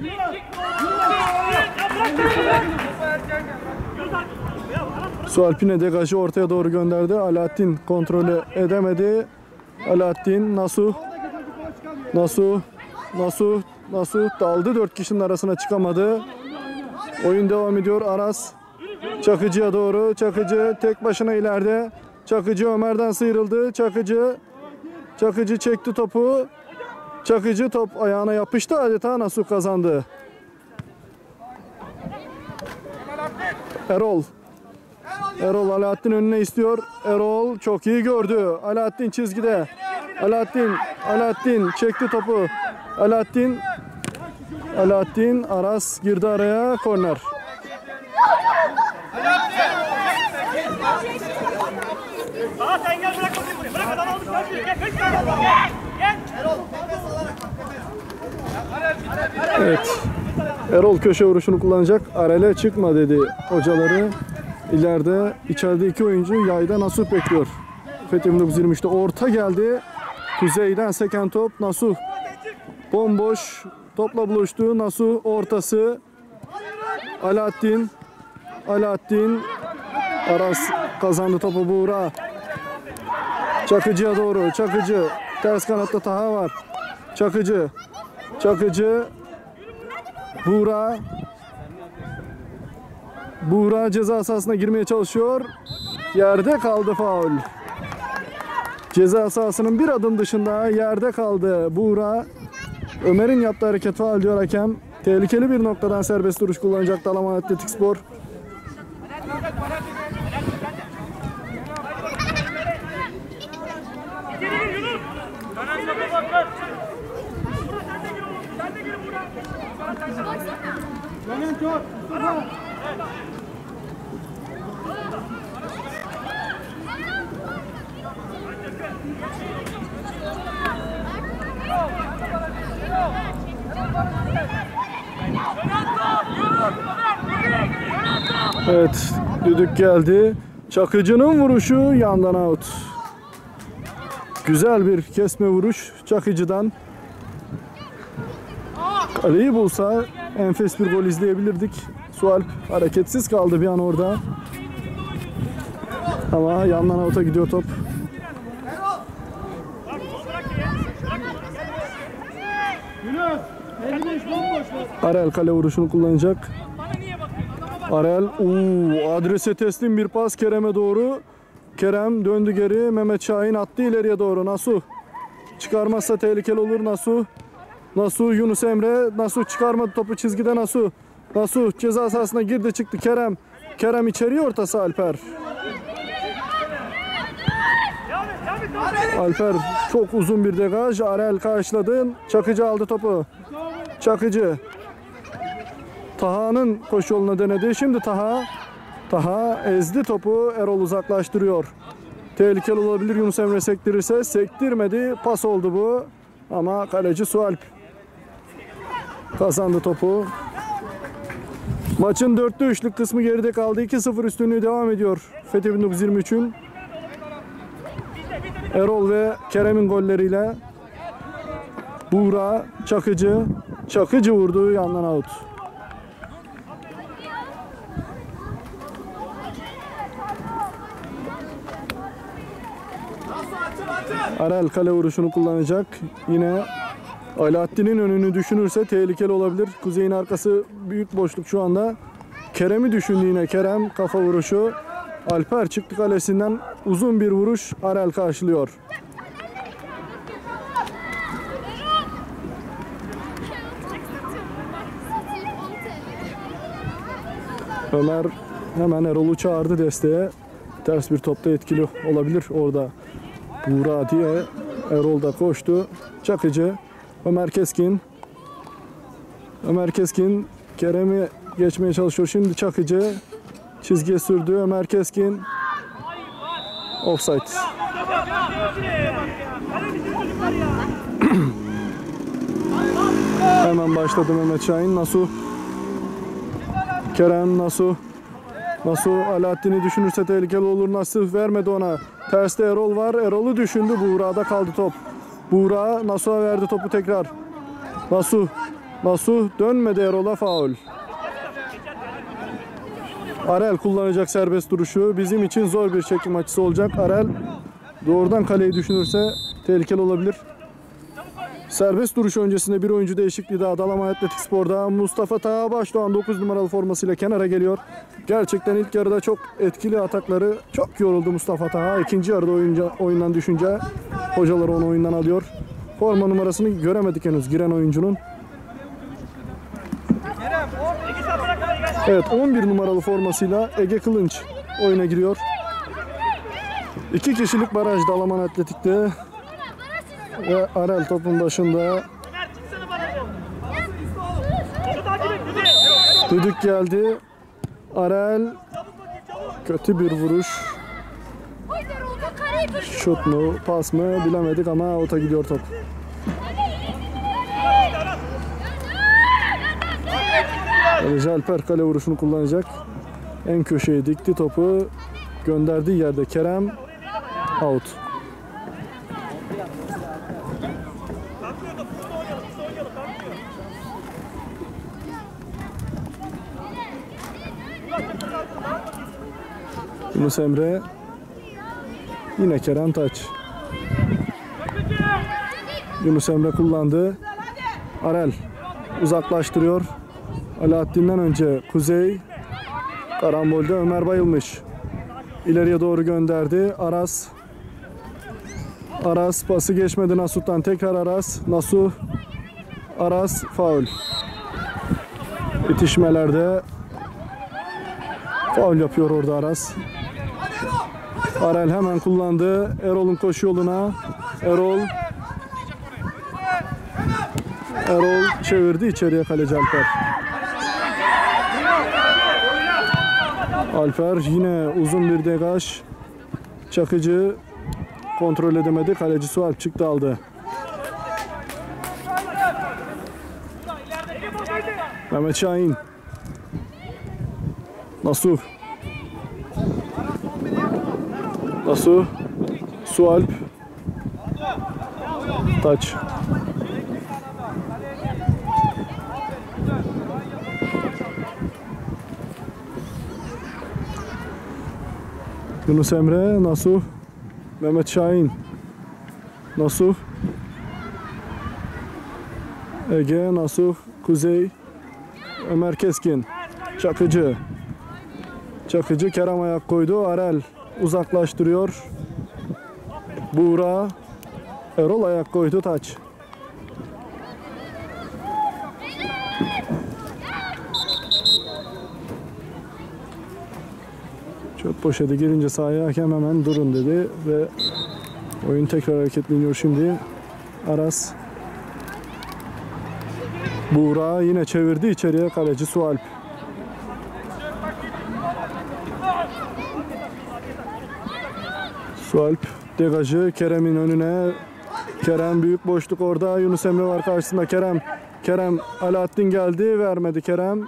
Sualp'ine degajı ortaya doğru gönderdi. Alaaddin kontrolü edemedi. Alaaddin, Nasuh daldı. 4 kişinin arasına çıkamadı. Oyun devam ediyor. Aras Çakıcı'ya doğru. Çakıcı tek başına ileride. Çakıcı Ömer'den sıyrıldı. Çakıcı çekti topu. Çakıcı top ayağına yapıştı. Adeta Nasuh kazandı. Erol Alaaddin önüne istiyor. Erol çok iyi gördü. Alaaddin çizgide. Alaaddin çekti topu. Alaaddin Aras girdi araya. Korner. Daha sen gel bırak bakayım buraya. Bırak adam aldı. Gel. Evet. Erol köşe vuruşunu kullanacak. Arel'e çıkma dedi hocaları. İleride içeride 2 oyuncu yayda Nasuh bekliyor. Fethi 1923'te orta geldi. Kuzey'den seken top. Nasuh bomboş topla buluştu. Nasuh ortası. Alaaddin Aras kazandı topu. Buğra Çakıcı'ya doğru. Çakıcı ters kanatta Taha var. Çakıcı Buğra ceza sahasına girmeye çalışıyor. Yerde kaldı faul. Ceza sahasının bir adım dışında yerde kaldı Buğra. Ömer'in yaptığı hareket faul diyor hakem. Tehlikeli bir noktadan serbest duruş kullanacak Dalaman Atletikspor. Evet, düdük geldi. Çakıcı'nın vuruşu yandan out. Güzel bir kesme vuruş Çakıcı'dan. Kaleyi bulsa enfes bir gol izleyebilirdik. Sualp hareketsiz kaldı bir an orada. Ama yandan out'a gidiyor top. Arel kale vuruşunu kullanacak. Arel adrese teslim bir pas Kerem'e doğru. Kerem döndü geri. Mehmet Şahin attı ileriye doğru. Nasuh çıkarmazsa tehlikeli olur. Nasuh Yunus Emre. Nasuh çıkarmadı topu çizgide. Nasuh ceza sahasına girdi çıktı. Kerem içeriye ortası Alper çok uzun bir degaj. Arel karşıladı. Çakıcı aldı topu. Taha'nın koşu yoluna denedi. Şimdi Taha ezdi topu. Erol uzaklaştırıyor. Tehlikeli olabilir Yunus Emre sektirirse. Sektirmedi. Pas oldu bu. Ama kaleci Sualp kazandı topu. Maçın 4'te 3'lük kısmı geride kaldı. 2-0 üstünlüğü devam ediyor. Fethi 1923'ün. Erol ve Kerem'in golleriyle. Buğra, Çakıcı vurdu yandan out. Arel kale vuruşunu kullanacak. Yine Alaaddin'in önünü düşünürse tehlikeli olabilir. Kuzey'in arkası büyük boşluk şu anda. Kerem'i düşündü yine. Kerem kafa vuruşu. Alper çıktı kalesinden uzun bir vuruş. Arel karşılıyor. Ömer hemen Erol'u çağırdı desteğe. Ters bir topta etkili olabilir orada. Buğra diye Erol da koştu. Çakıcı, Ömer Keskin. Ömer Keskin Kerem'i geçmeye çalışıyor. Şimdi Çakıcı çizgiye sürdü. Ömer Keskin offside. Hemen başladı Mehmet Şahin. Nasuh Kerem, Nasuh Alaaddin'i düşünürse tehlikeli olur. Nasuh vermedi ona. Terste Erol var. Erol'u düşündü. Buğra'da kaldı top. Buğra Nasuh'a verdi topu tekrar. Nasuh dönmedi, Erol'a faul. Arel kullanacak serbest duruşu. Bizim için zor bir çekim açısı olacak. Arel doğrudan kaleyi düşünürse tehlikeli olabilir. Serbest duruş öncesinde bir oyuncu değişikliği daha Dalaman Atletik Spor'da. Mustafa Taha Başdoğan 9 numaralı formasıyla kenara geliyor. Gerçekten ilk yarıda çok etkili atakları, çok yoruldu Mustafa Taha. İkinci yarıda oyundan düşünce hocalar onu oyundan alıyor. Forma numarasını göremedik henüz giren oyuncunun. Evet, 11 numaralı formasıyla Ege Kılınç oyuna giriyor. 2 kişilik baraj Dalaman Atletik'te. Ve Arel topun başında. Düdük geldi. Arel kötü bir vuruş. Şut mu, pas mı bilemedik ama ota gidiyor top. Kaleci Alper kale vuruşunu kullanacak. En köşeye dikti topu. Gönderdiği yerde Kerem out. Yunus Emre, yine Kerem Taç. Yunus Emre kullandı. Arel uzaklaştırıyor. Alaaddin'den önce Kuzey. Karambolde Ömer Bayılmış. İleriye doğru gönderdi. Aras pası geçmedi Nasuh'tan. Tekrar Aras. Nasuh. Aras faul. İtişmelerde faul yapıyor orada Aras. Arel hemen kullandı. Erol'un koşu yoluna. Erol çevirdi içeriye kaleci Alper. Alper yine uzun bir degaj. Çakıcı kontrol edemedi. Kaleci Sualp çıktı aldı. Mehmet Şahin. Nasuh. Sualp. Taç. Yunus Emre, Nasuh, Mehmet Şahin, Nasuh, Ege, Nasuh, Kuzey, Ömer Keskin, Çakıcı, Kerem ayak koydu, Arel uzaklaştırıyor, Buğra, Erol ayak koydu, Taç. Çöp poşeti girince sahaya hakem hemen durun dedi ve oyun tekrar hareketleniyor şimdi. Aras. Buğra yine çevirdi içeriye kaleci Sualp. Sualp degajı Kerem'in önüne. Kerem büyük boşluk orada. Yunus Emre var karşısında. Kerem Alaaddin geldi, vermedi Kerem.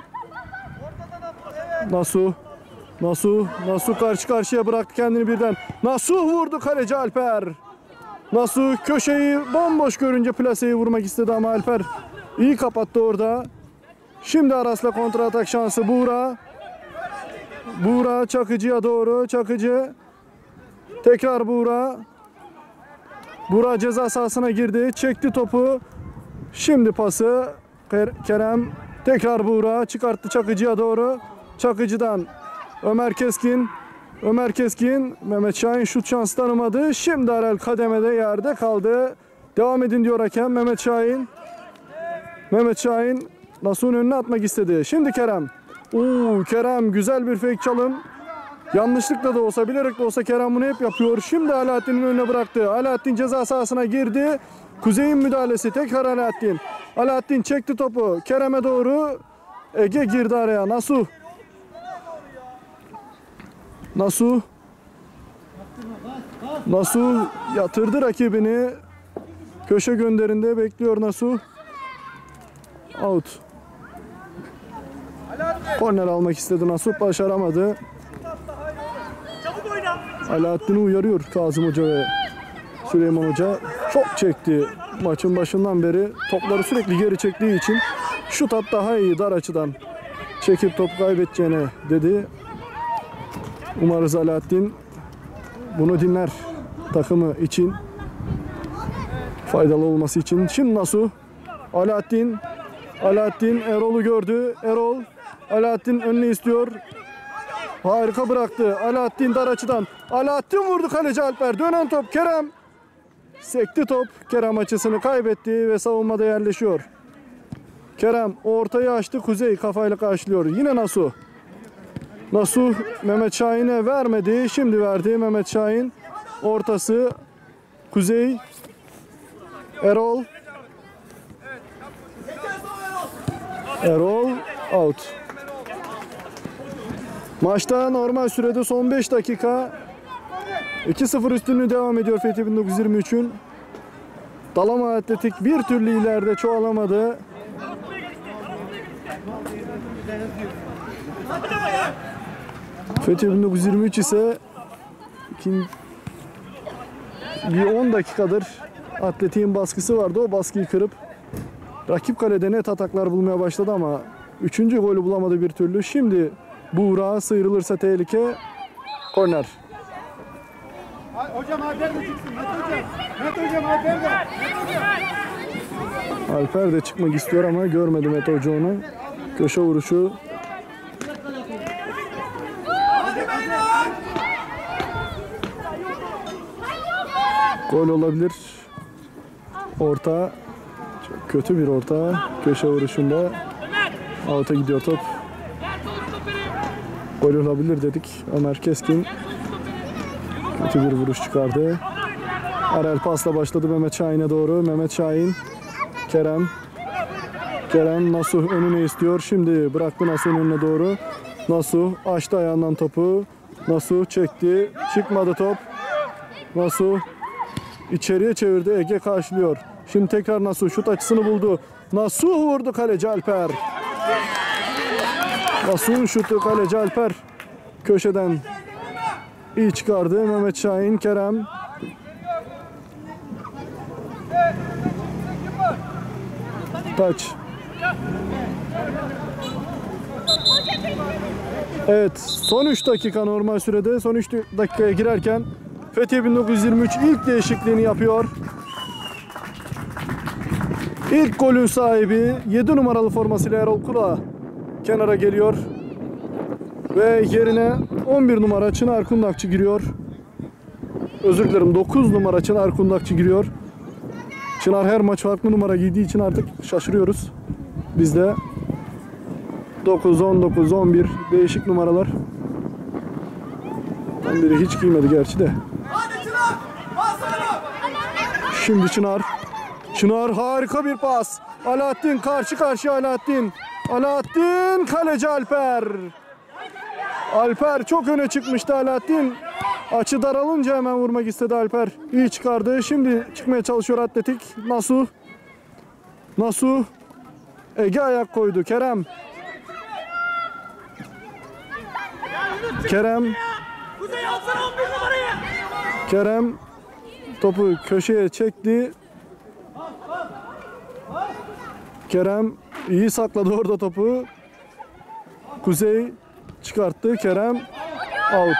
Nasuh karşı karşıya bıraktı kendini birden. Nasuh vurdu kaleci Alper. Nasuh köşeyi bomboş görünce plaseyi vurmak istedi ama Alper iyi kapattı orada. Şimdi Aras'la kontra atak şansı Buğra Çakıcı'ya doğru. Çakıcı. Tekrar Buğra. Buğra ceza sahasına girdi. Çekti topu. Şimdi pası Kerem. Tekrar Buğra çıkarttı Çakıcı'ya doğru. Çakıcı'dan Ömer Keskin, Mehmet Şahin şut şansı tanımadı. Şimdi Arel kademede yerde kaldı. Devam edin diyor hakem. Mehmet Şahin Nasuh'un önüne atmak istedi. Şimdi Kerem. Kerem güzel bir fake çalım. Yanlışlıkla da olsa, bilerek de olsa Kerem bunu hep yapıyor. Şimdi Alaaddin'in önüne bıraktı. Alaaddin ceza sahasına girdi. Kuzey'in müdahalesi. Tekrar Alaaddin. Alaaddin çekti topu. Kerem'e doğru. Ege girdi araya. Nasuh. Nasuh yatırdı rakibini. Köşe gönderinde bekliyor Nasuh. Out. Korner almak istedi Nasuh, başaramadı. Çabuk oyna. Alaaddin'i uyarıyor Kazım Hoca ve Süleyman Hoca. Çok çekti maçın başından beri. Topları sürekli geri çektiği için şut at daha iyi dar açıdan çekip top kaybedeceğine dedi. Umarız Alaaddin bunu dinler takımı için. Faydalı olması için. Şimdi Nasuh. Alaaddin Erol'u gördü. Erol. Alaaddin önüne istiyor. Harika bıraktı. Alaaddin dar açıdan. Alaaddin vurdu kaleci Alper. Dönen top Kerem. Sekti top. Kerem açısını kaybetti ve savunmada yerleşiyor. Kerem ortayı açtı. Kuzey kafayla karşılıyor. Yine Nasuh. Nasuh Mehmet Şahin'e vermedi. Şimdi verdi Mehmet Şahin. Ortası Kuzey. Erol out. Maçta normal sürede son 5 dakika 2-0 üstünlüğü devam ediyor Fethi 1923'ün. Dalaman Atletik bir türlü ileride çoğalamadı. Fethi 1923 ise bir 10 dakikadır Atletik'in baskısı vardı. O baskıyı kırıp rakip kalede net ataklar bulmaya başladı ama 3. golü bulamadı bir türlü. Şimdi Buğra sıyrılırsa tehlike. Korner. Hocam Alper de çıksın. Mete hocam Alper de. Alper de çıkmak istiyor ama görmedi Mete Hoca onu. Köşe vuruşu. Gol olabilir. Orta. Çok kötü bir orta. Köşe vuruşunda. Out'a gidiyor top. Gol olabilir dedik. Ömer Keskin kötü bir vuruş çıkardı. Arel pasla başladı Mehmet Şahin'e doğru. Mehmet Şahin. Kerem Nasuh önüne istiyor. Şimdi bıraktı Nasuh'un önüne doğru. Nasuh açtı ayağından topu. Nasuh çekti. Çıkmadı top. Nasuh içeriye çevirdi. Ege karşılıyor. Şimdi tekrar Nasuh şut açısını buldu. Nasuh vurdu kaleci Alper. Nasuh'un şutu kaleci Alper. Köşeden iyi çıkardı. Mehmet Şahin, Kerem. Taç. Evet, son 3 dakika normal sürede. Son 3 dakikaya girerken Fethi 1923 ilk değişikliğini yapıyor. İlk golün sahibi 7 numaralı formasıyla Erol Kula kenara geliyor. Ve yerine 11 numara Çınar Kundakçı giriyor. Özür dilerim, 9 numara Çınar Kundakçı giriyor. Çınar her maç farklı numara giydiği için artık şaşırıyoruz. Biz de 9, 19, 11 değişik numaralar. Tam biri hiç giymedi gerçi de. Şimdi Çınar. Çınar harika bir pas. Alaaddin karşı karşıya Alaaddin. Alaaddin kaleci Alper. Alper çok öne çıkmıştı Alaaddin. Açı daralınca hemen vurmak istedi Alper. İyi çıkardı. Şimdi çıkmaya çalışıyor Atletik. Nasuh. Ege ayak koydu. Kerem topu köşeye çekti. Kerem iyi sakladı orada topu. Kuzey çıkarttı. Kerem out.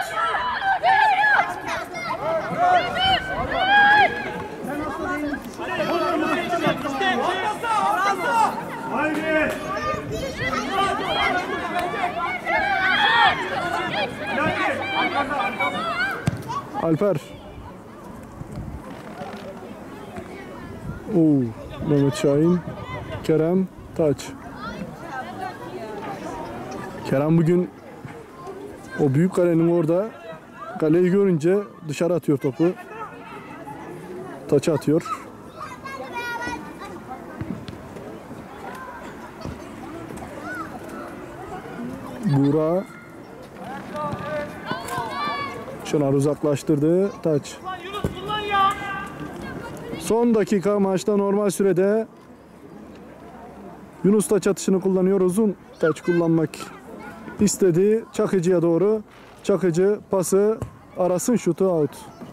Haydi. Alper. Mehmet Şahin. Kerem Taç. Kerem bugün o büyük kalenin orada kaleyi görünce dışarı atıyor topu. Taça atıyor. Buğra. Çınar uzaklaştırdı. Taç. Ulan Yunus kullan ya. Son dakika maçta normal sürede Yunus taç atışını kullanıyor. Uzun taç kullanmak istedi. Çakıcı'ya doğru. Çakıcı pası arasın, şutu out.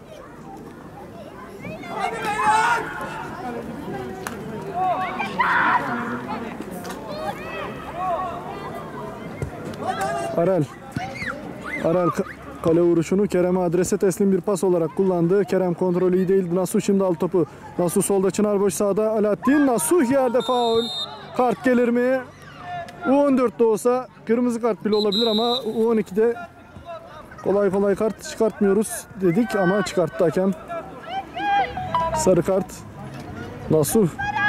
Arel. Arel kale vuruşunu Kerem'e adrese teslim bir pas olarak kullandı. Kerem kontrolü iyi değildi. Nasuh şimdi al topu. Nasuh solda, Çınar boş sağda. Alaaddin, Nasuh yerde faul. Kart gelir mi? U14'de olsa kırmızı kart bile olabilir ama U12'de kolay kolay kart çıkartmıyoruz dedik ama çıkarttı hakem. Sarı kart. Nasuh.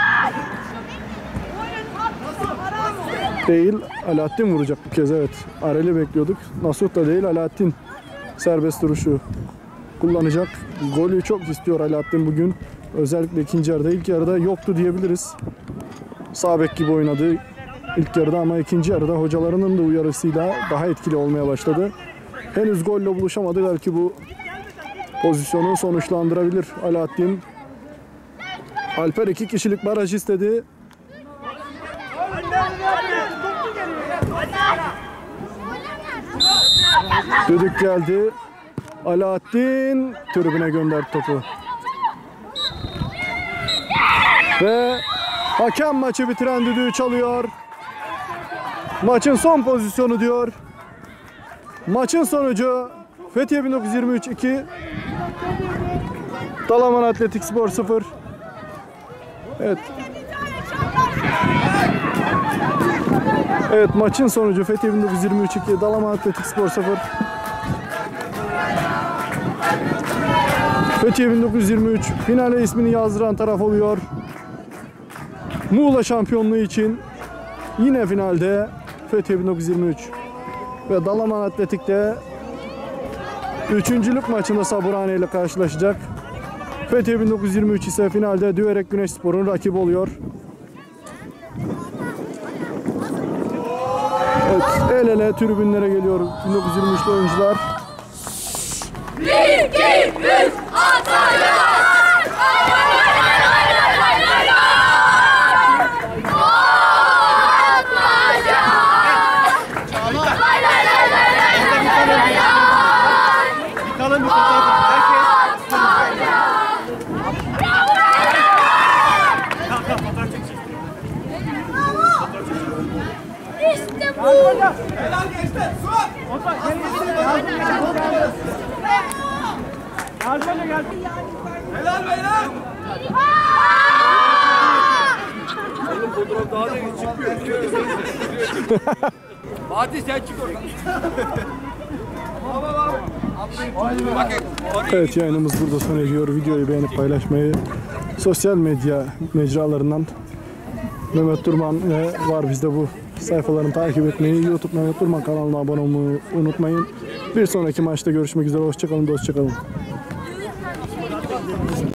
Değil, Alaaddin vuracak bu kez, evet. Arel'i bekliyorduk. Nasuh da değil, Alaaddin serbest duruşu kullanacak. Golü çok istiyor Alaaddin bugün. Özellikle ikinci yarıda. İlk yarıda yoktu diyebiliriz. Sağ bek gibi oynadı ilk yarıda ama ikinci yarıda hocalarının da uyarısıyla daha etkili olmaya başladı. Henüz golle buluşamadı. Belki bu pozisyonu sonuçlandırabilir Alaaddin. Alper 2 kişilik baraj istedi. Düdük geldi. Alaaddin tribüne gönderdi topu. Ve hakem maçı bitiren düdüğü çalıyor. Maçın son pozisyonu diyor. Maçın sonucu Fethiye 1923 2, Dalaman Atletik Spor 0. Evet. Evet, maçın sonucu Fethiye 1923 2, Dalaman Atletik Spor 0. Fethiye 1923 finale ismini yazdıran taraf oluyor. Muğla şampiyonluğu için yine finalde Fethiye 1923 ve Dalaman Atletik'te üçüncülük maçında Saburhane ile karşılaşacak. Fethiye 1923 ise finalde Düverek Güneşspor'un rakibi oluyor. Evet, el ele tribünlere geliyor 1923'lü oyuncular. 1, 2, 3, Antalya! İşte bu! Helal gençler. Suat. Helal beyler. Oğlum fotoğraf daha da çıkmıyor. Fatih sen çık oradan. Evet, yayınımız burada sona eriyor. Videoyu beğenip paylaşmayı, sosyal medya mecralarından Mehmet Durman ve var bizde bu sayfalarını takip etmeyi, YouTube Mehmet Durman kanalına abone olmayı unutmayın. Bir sonraki maçta görüşmek üzere. Hoşçakalın, dostçakalın.